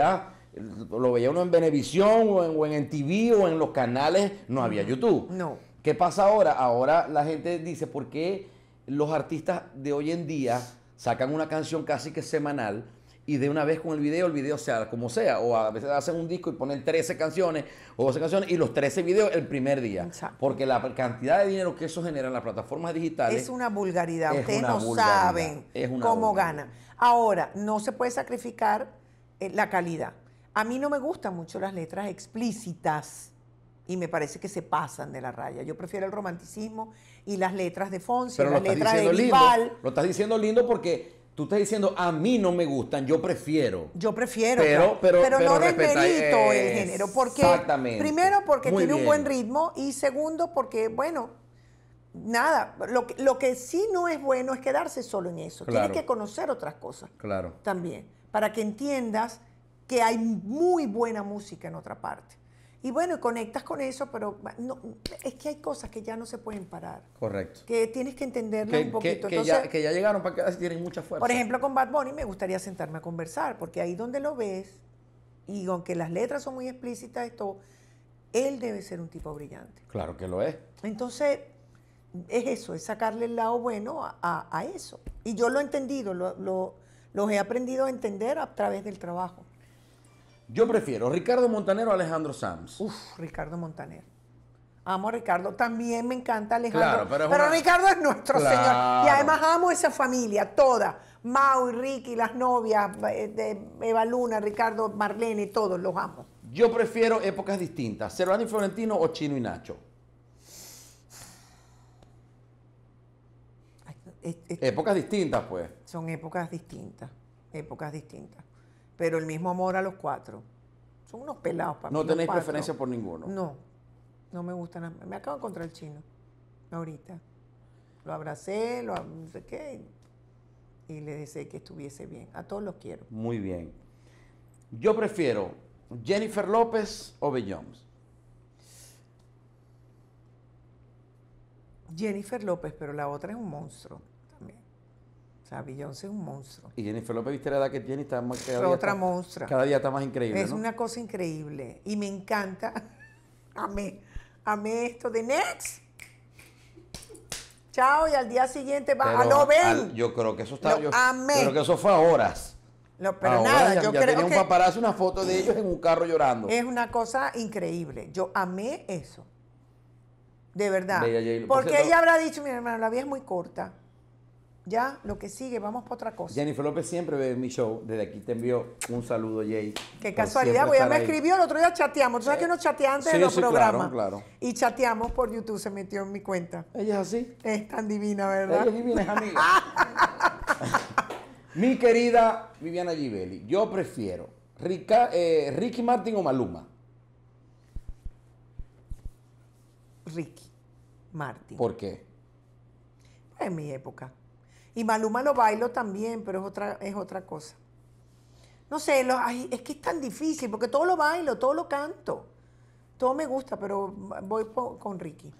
lo veía uno en Venevisión o en TV o en los canales, no había YouTube. No. ¿Qué pasa ahora? Ahora la gente dice, ¿por qué los artistas de hoy en día sacan una canción casi que semanal y de una vez con el video sea como sea? O a veces hacen un disco y ponen 13 canciones o 12 canciones y los 13 videos el primer día. Exacto. Porque la cantidad de dinero que eso genera en las plataformas digitales Es una vulgaridad. es Ustedes una no vulgaridad. saben Es una cómo vulgaridad. ganan. Ahora, no se puede sacrificar la calidad. A mí no me gustan mucho las letras explícitas y me parece que se pasan de la raya. Yo prefiero el romanticismo y las letras de Fonsi, Pero las lo estás letras de diciendo lindo. Bisbal. Lo estás diciendo lindo porque Tú estás diciendo, a mí no me gustan, yo prefiero. Yo prefiero, Pero no respeta, desmerito el género. Porque, exactamente. primero, porque Muy tiene un bien. buen ritmo y segundo, porque, bueno, nada, lo que sí no es bueno es quedarse solo en eso. Claro. Tienes que conocer otras cosas Claro. también, para que entiendas que hay muy buena música en otra parte. Y bueno, conectas con eso, pero no, es que hay cosas que ya no se pueden parar. Correcto. Que tienes que entenderlas un poquito. Que Entonces, ya llegaron para quedarse, tienen mucha fuerza. por ejemplo, con Bad Bunny me gustaría sentarme a conversar, porque ahí donde lo ves, y aunque las letras son muy explícitas y todo, él debe ser un tipo brillante. Claro que lo es. Entonces, es eso, es sacarle el lado bueno a eso. Y yo lo he entendido, los he aprendido a entender a través del trabajo. Yo prefiero Ricardo Montaner o Alejandro Sanz. Uf, Ricardo Montaner. Amo a Ricardo. También me encanta Alejandro. Claro, pero Ricardo es nuestro Claro. señor. Y además amo esa familia, toda. Mau y Ricky, las novias, de Eva Luna, Ricardo, Marlene, todos los amo. Yo prefiero épocas distintas. Serrano y Florentino o Chino y Nacho. Épocas distintas, pues. Son épocas distintas. Épocas distintas. Pero el mismo amor a los cuatro. Son unos pelados para No mí, los tenéis cuatro. preferencia por ninguno. No me gustan. Me acabo de encontrar el chino. Ahorita. Lo abracé, no sé qué. Y le deseé que estuviese bien. A todos los quiero. Muy bien. Yo prefiero Jennifer López o Beyoncé. Jennifer López, pero la otra es un monstruo también. O sea, Beyoncé es un monstruo. Y Jennifer López, viste la edad que tiene, está más, cada, Pero día otra está, monstrua. cada día está más increíble, Es ¿no? una cosa increíble. Y me encanta. Amé esto de Next. Chao, y al día siguiente va. Pero ¡Aló, ven! yo creo que eso está. Lo Yo amé. creo que eso fue a horas. Pero Ahora nada, ya, yo ya creo tenía un que paparazzi, una foto de ellos en un carro llorando. es una cosa increíble. Yo amé eso. De verdad. Bella J-Lo. Por Porque cierto, ella habrá dicho, mira, hermano, la vida es muy corta. Ya, lo que sigue, vamos por otra cosa. Jennifer López siempre ve mi show. Desde aquí te envío un saludo, Jay. Qué por casualidad, siempre porque ella estar me ahí. escribió, el otro día chateamos. Tú sabes que uno chatea antes de Sí, los sí, programas. claro. Y chateamos por YouTube, se metió en mi cuenta. Ella es así. Es tan divina, Ella ¿verdad? es divina, es amiga. Mi querida Viviana Givelli, yo prefiero Ricky Martin o Maluma. Ricky Martin. ¿Por qué? En mi época. Y Maluma lo bailo también, pero es otra cosa. No sé, es que es tan difícil, porque todo lo bailo, todo lo canto. Todo me gusta, pero voy con Ricky.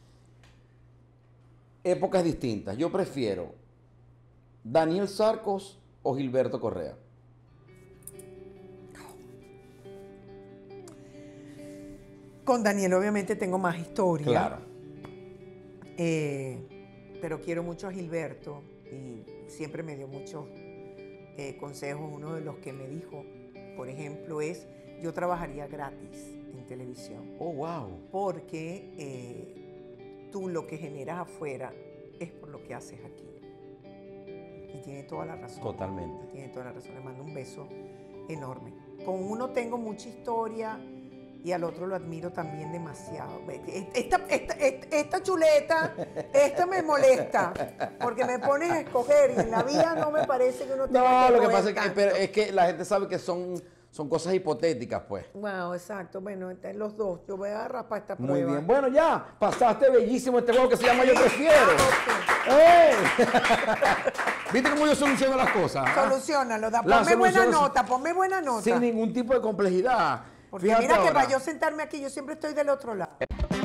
Épocas distintas. Yo prefiero Daniel Sarcos o Gilberto Correa. Con Daniel obviamente tengo más historia. Claro. Pero quiero mucho a Gilberto y siempre me dio muchos consejos. Uno de los que me dijo, por ejemplo, es yo trabajaría gratis en televisión. Oh, wow. Porque tú lo que generas afuera es por lo que haces aquí. Y tiene toda la razón. Totalmente. Tiene toda la razón. Le mando un beso enorme. Con uno tengo mucha historia y al otro lo admiro también demasiado. Esta chuleta, esta me molesta, porque me pones a escoger y en la vida no me parece que uno tenga No, que lo que escoger pasa tanto. pero es que la gente sabe que son cosas hipotéticas, pues. Wow, exacto. Bueno, los dos. Yo voy a raspar esta Muy prueba. bien. Bueno, ya, pasaste bellísimo este juego que se llama Yo Prefiero. Ok. ¡Ey! ¿Viste cómo yo soluciono las cosas? Solucionalo. Las Ponme buena soluciones nota, ponme buena nota. Sin ningún tipo de complejidad. Porque Fíjate mira que ahora. para yo sentarme aquí, yo siempre estoy del otro lado.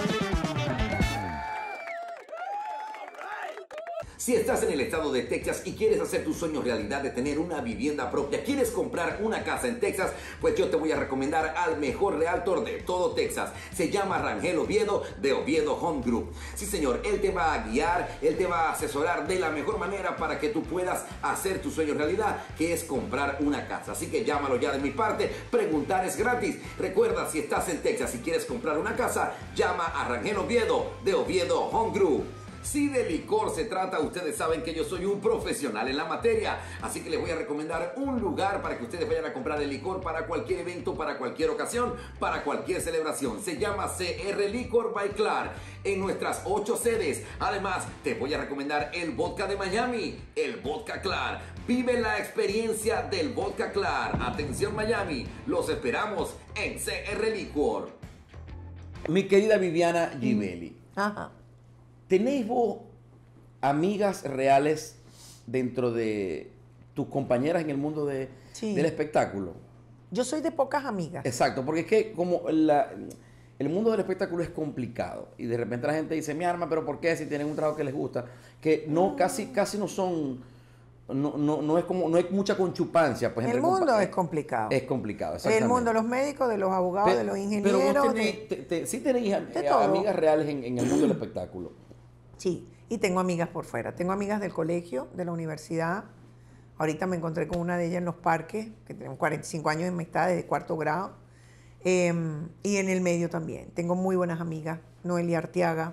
Si estás en el estado de Texas y quieres hacer tu sueño realidad de tener una vivienda propia, quieres comprar una casa en Texas, pues yo te voy a recomendar al mejor realtor de todo Texas. Se llama Rangel Oviedo de Oviedo Home Group. Sí, señor, él te va a guiar, él te va a asesorar de la mejor manera para que tú puedas hacer tu sueño realidad, que es comprar una casa. Así que llámalo ya de mi parte, preguntar es gratis. Recuerda, si estás en Texas y quieres comprar una casa, llama a Rangel Oviedo de Oviedo Home Group. Si de licor se trata, ustedes saben que yo soy un profesional en la materia, así que les voy a recomendar un lugar para que ustedes vayan a comprar el licor para cualquier evento, para cualquier ocasión, para cualquier celebración. Se llama CR Licor by Clar en nuestras 8 sedes. Además, te voy a recomendar el vodka de Miami, el vodka Clar. Vive la experiencia del vodka Clar. Atención Miami, los esperamos en CR Licor. Mi querida Viviana Givelli, Ajá. ¿tenéis vos amigas reales dentro de tus compañeras en el mundo Sí. del espectáculo? Yo soy de pocas amigas. Exacto, porque es que como el mundo del espectáculo es complicado y de repente la gente dice, mi arma, pero ¿por qué? Si tienen un trabajo que les gusta, que no, casi no son, no es como, no hay mucha conchupancia. Pues, El entre mundo compa- es complicado. Es complicado, El exactamente. mundo de los médicos, de los abogados, de los ingenieros. Pero vos de- tenés, sí tenéis todo. amigas reales en el mundo del espectáculo. Sí, y tengo amigas por fuera. Tengo amigas del colegio, de la universidad. Ahorita me encontré con una de ellas en Los Parques, que tenemos 45 años de amistad desde cuarto grado. Y en el medio también. Tengo muy buenas amigas. Noelia Arteaga,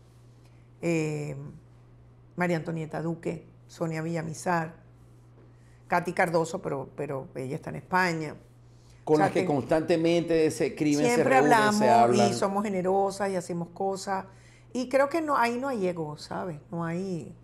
María Antonieta Duque, Sonia Villamizar, Katy Cardoso, pero ella está en España. Con O sea, las que constantemente se escriben, se siempre reúnen, hablamos se hablan. y somos generosas y hacemos cosas. Y creo que no, ahí no hay ego, ¿sabes? No hay...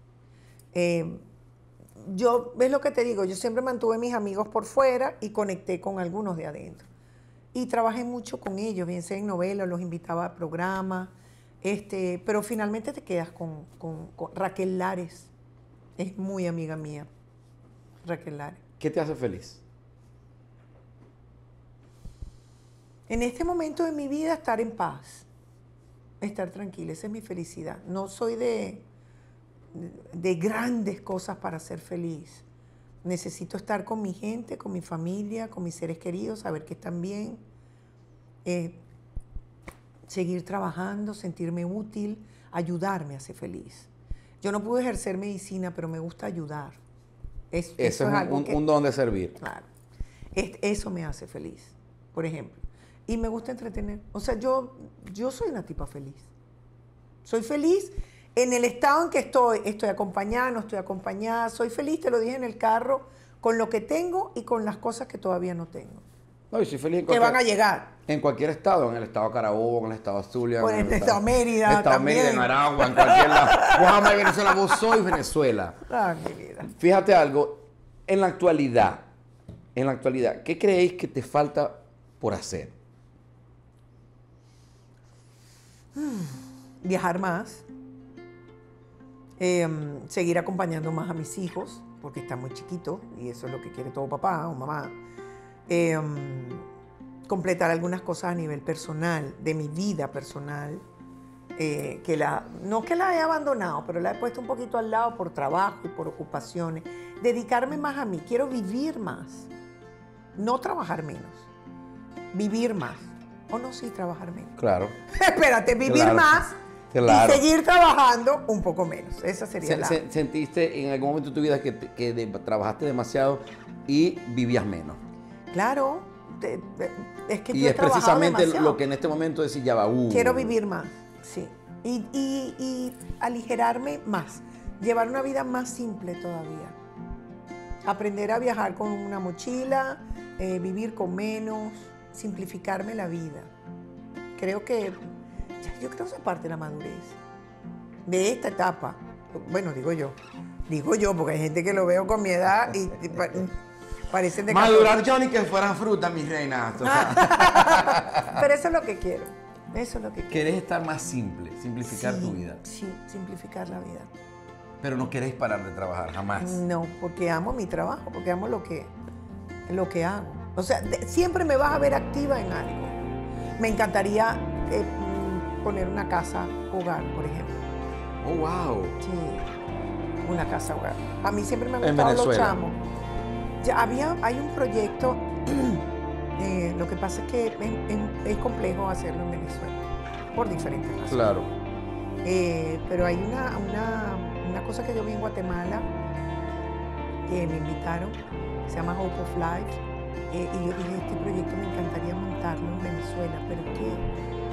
yo, ¿ves lo que te digo? Yo siempre mantuve mis amigos por fuera y conecté con algunos de adentro. Y trabajé mucho con ellos, bien sea en novelas, los invitaba a programas, pero finalmente te quedas con Raquel Lares. Es muy amiga mía, Raquel Lares. ¿Qué te hace feliz? En este momento de mi vida, estar en paz, estar tranquila, esa es mi felicidad. No soy de grandes cosas para ser feliz. Necesito estar con mi gente, con mi familia, con mis seres queridos, saber que están bien, seguir trabajando, sentirme útil, ayudar me hace feliz. Yo no pude ejercer medicina, pero me gusta ayudar. Eso Eso es algo que... un don de servir. Claro. Eso me hace feliz, por ejemplo. Y me gusta entretener. O sea, yo soy una tipa feliz. Soy feliz en el estado en que estoy. Estoy acompañada, no estoy acompañada. Soy feliz, te lo dije en el carro, con lo que tengo y con las cosas que todavía no tengo. No, yo soy feliz en Que van a llegar. En cualquier estado, en el estado de Carabobo, en el estado de Zulia, O en el estado Mérida en el estado también. Mérida, en Aragua, en cualquier lado. Vos de Venezuela, vos sois Venezuela. Ah, mi vida. Fíjate algo, en la actualidad, ¿qué creéis que te falta por hacer? Viajar más. Seguir acompañando más a mis hijos, porque están muy chiquitos y eso es lo que quiere todo papá o mamá. Completar algunas cosas a nivel personal, de mi vida personal, no que la he abandonado, pero la he puesto un poquito al lado por trabajo y por ocupaciones. Dedicarme más a mí, quiero vivir más, no trabajar menos, vivir más. O no, sí, trabajar menos. Claro. Espérate, vivir Claro. más Claro. y seguir trabajando un poco menos. Esa sería la... ¿Sentiste en algún momento de tu vida que trabajaste demasiado y vivías menos? Claro, es que Y yo he es trabajado precisamente demasiado. lo que en este momento decís, ya va. Quiero vivir más, sí. Y aligerarme más. Llevar una vida más simple todavía. Aprender a viajar con una mochila, vivir con menos, simplificarme la vida. Yo creo que esa es parte de la madurez. De esta etapa. Bueno, digo yo, porque hay gente que lo veo con mi edad y parecen de Madurar Johnny que fueran frutas, mis reinas. O sea, Pero eso es lo que quiero. Eso es lo que quiero. querés estar más simple, simplificar Sí, tu vida. Sí, simplificar la vida. Pero no querés parar de trabajar, jamás. No, porque amo mi trabajo, porque amo lo que hago. O sea, siempre me vas a ver activa en algo. Me encantaría poner una casa hogar, por ejemplo. Oh, wow. Sí, una casa hogar. A mí siempre me han En gustado los Venezuela. chamos. Hay un proyecto, lo que pasa es que es complejo hacerlo en Venezuela, por diferentes razones. Claro. Pero hay una cosa que yo vi en Guatemala, que me invitaron, se llama Hope of Life, y yo dije, este proyecto me encantaría montarlo en Venezuela, pero es que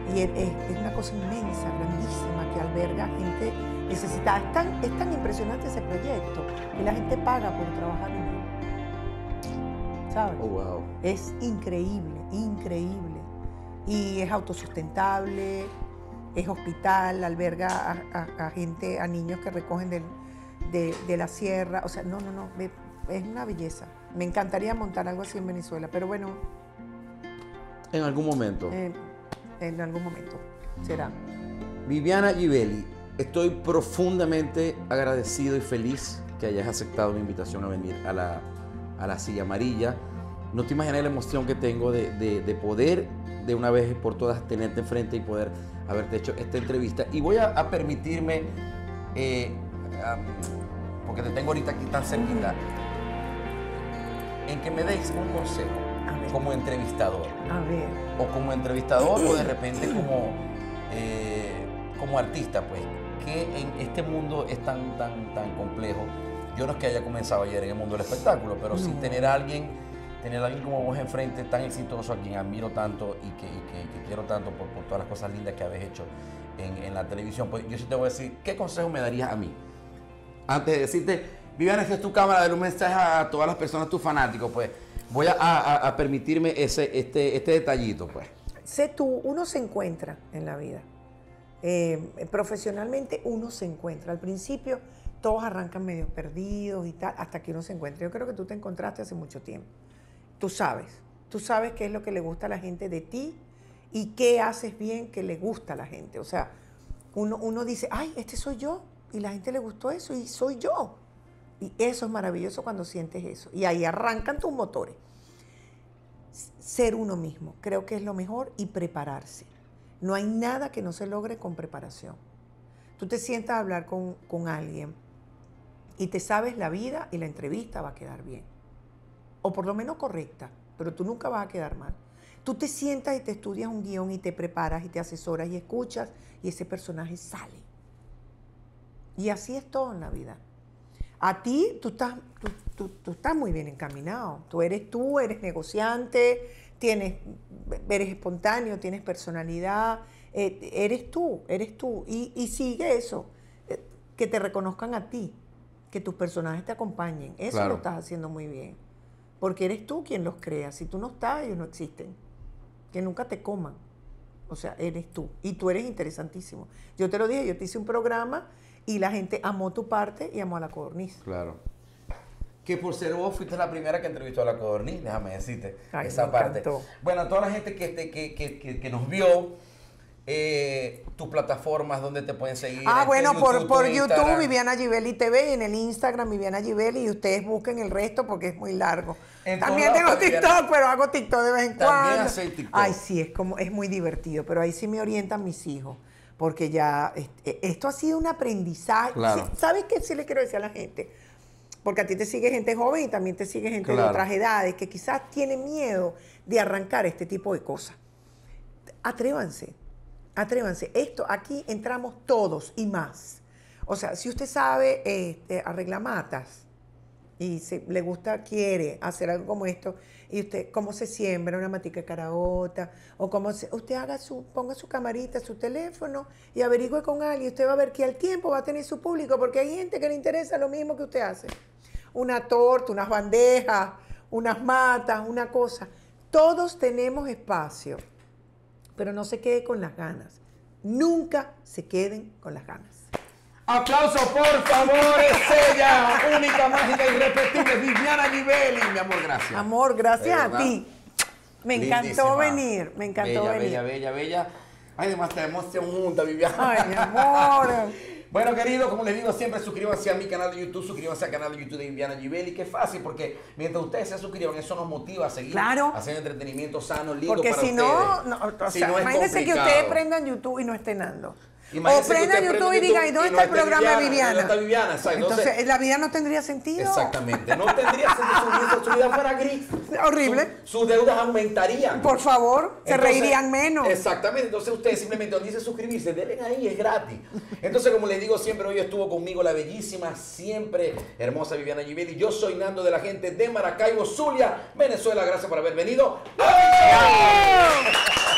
y es una cosa inmensa, grandísima, que alberga gente necesitada. Es tan impresionante ese proyecto que la gente paga por trabajar en él. ¿Sabes? Oh, wow. Es increíble, increíble. Y es autosustentable, es hospital, alberga a gente, a niños que recogen de la sierra. O sea, no, es una belleza. Me encantaría montar algo así en Venezuela, pero bueno. En algún momento. En algún momento será. Viviana Givelli, estoy profundamente agradecido y feliz que hayas aceptado mi invitación a venir a la Silla Amarilla. No te imaginas la emoción que tengo de poder de una vez por todas tenerte enfrente y poder haberte hecho esta entrevista. Y voy a permitirme, porque te tengo ahorita aquí tan cerquita, en que me deis un consejo como entrevistador. A ver. O como entrevistador o de repente como artista, pues, que en este mundo es tan complejo. Yo no es que haya comenzado ayer en el mundo del espectáculo, pero sí tener a alguien como vos enfrente, tan exitoso, a quien admiro tanto y que quiero tanto por todas las cosas lindas que habéis hecho en la televisión. Pues yo sí te voy a decir, ¿qué consejo me darías a mí? Antes de decirte, Viviana, esta es tu cámara, de un mensaje a todas las personas, tus fanáticos, pues voy a permitirme este detallito, pues. Sé tú, uno se encuentra en la vida. Profesionalmente uno se encuentra. Al principio todos arrancan medio perdidos y tal, hasta que uno se encuentra. Yo creo que tú te encontraste hace mucho tiempo. Tú sabes qué es lo que le gusta a la gente de ti y qué haces bien que le gusta a la gente. O sea, uno dice, ay, este soy yo, y la gente le gustó eso y soy yo. Y eso es maravilloso cuando sientes eso. Y ahí arrancan tus motores. Ser uno mismo, creo que es lo mejor, y prepararse. No hay nada que no se logre con preparación. Tú te sientas a hablar con alguien y te sabes la vida y la entrevista va a quedar bien. O por lo menos correcta, pero tú nunca vas a quedar mal. Tú te sientas y te estudias un guión y te preparas y te asesoras y escuchas y ese personaje sale. Y así es todo en la vida. A ti, tú estás muy bien encaminado. Tú, eres negociante, eres espontáneo, tienes personalidad, eres tú. Y sigue eso, que te reconozcan a ti, que tus personajes te acompañen. Eso Claro. lo estás haciendo muy bien. Porque eres tú quien los crea. Si tú no estás, ellos no existen. Que nunca te coman. O sea, eres tú. Y tú eres interesantísimo. Yo te lo dije, yo te hice un programa y la gente amó tu parte y amó a La Codorniz. Claro. Que por ser vos fuiste la primera que entrevistó a La Codorniz, déjame decirte Ay, esa me parte. encantó. Bueno, a toda la gente que nos vio, tus plataformas donde te pueden seguir. Bueno, por YouTube, Instagram. Viviana Givelli TV, y en el Instagram Viviana Givelli, y ustedes busquen el resto porque es muy largo. En También todas tengo las TikTok, pero hago TikTok de vez en También cuando. hace TikTok. Ay, sí, es muy divertido, pero ahí sí me orientan mis hijos, porque ya esto ha sido un aprendizaje. Claro. ¿Sabes qué sí le quiero decir a la gente? Porque a ti te sigue gente joven y también te sigue gente de Claro. otras edades que quizás tiene miedo de arrancar este tipo de cosas. Atrévanse. Esto, aquí entramos todos y más. O sea, si usted sabe arreglar matas y le gusta, quiere hacer algo como esto, y usted, cómo se siembra una matica de caraota, o usted ponga su camarita, su teléfono y averigüe con alguien. Usted va a ver que al tiempo va a tener su público, porque hay gente que le interesa lo mismo que usted hace. Una torta, unas bandejas, unas matas, una cosa. Todos tenemos espacio. Pero no se quede con las ganas. Nunca se queden con las ganas. Aplauso, por favor, es ella, única, mágica, irrepetible, Viviana Givelli. Mi amor, gracias. Amor, gracias De a verdad. ti. Me encantó Lindísima. venir, me encantó venir. Bella. Ay, además tenemos juntas, Viviana. Ay, mi amor. Bueno, queridos, como les digo siempre, suscríbanse a mi canal de YouTube, suscríbanse al canal de YouTube de Viviana Givelli, que es fácil, porque mientras ustedes se suscriban, eso nos motiva a seguir Claro. haciendo entretenimiento sano, lindo Porque para si ustedes. no, o Si sea, no es imagínense que complicado. ustedes prendan YouTube y no estén dando. O Imagínense que prendan usted YouTube prende y digan, ¿y dónde no está el está programa de Viviana? No está Viviana, ¿sabes? Entonces, la vida no tendría sentido. Exactamente, no tendría sentido, su vida fuera gris. Horrible. Sus deudas aumentarían. Por favor, se Entonces, reirían menos. Exactamente, entonces ustedes simplemente donde dice suscribirse, denle ahí, es gratis. Entonces, como les digo siempre, hoy estuvo conmigo la bellísima, siempre hermosa Viviana Givelli. Yo soy Nando, de la gente de Maracaibo, Zulia, Venezuela. Gracias por haber venido. ¡Ay!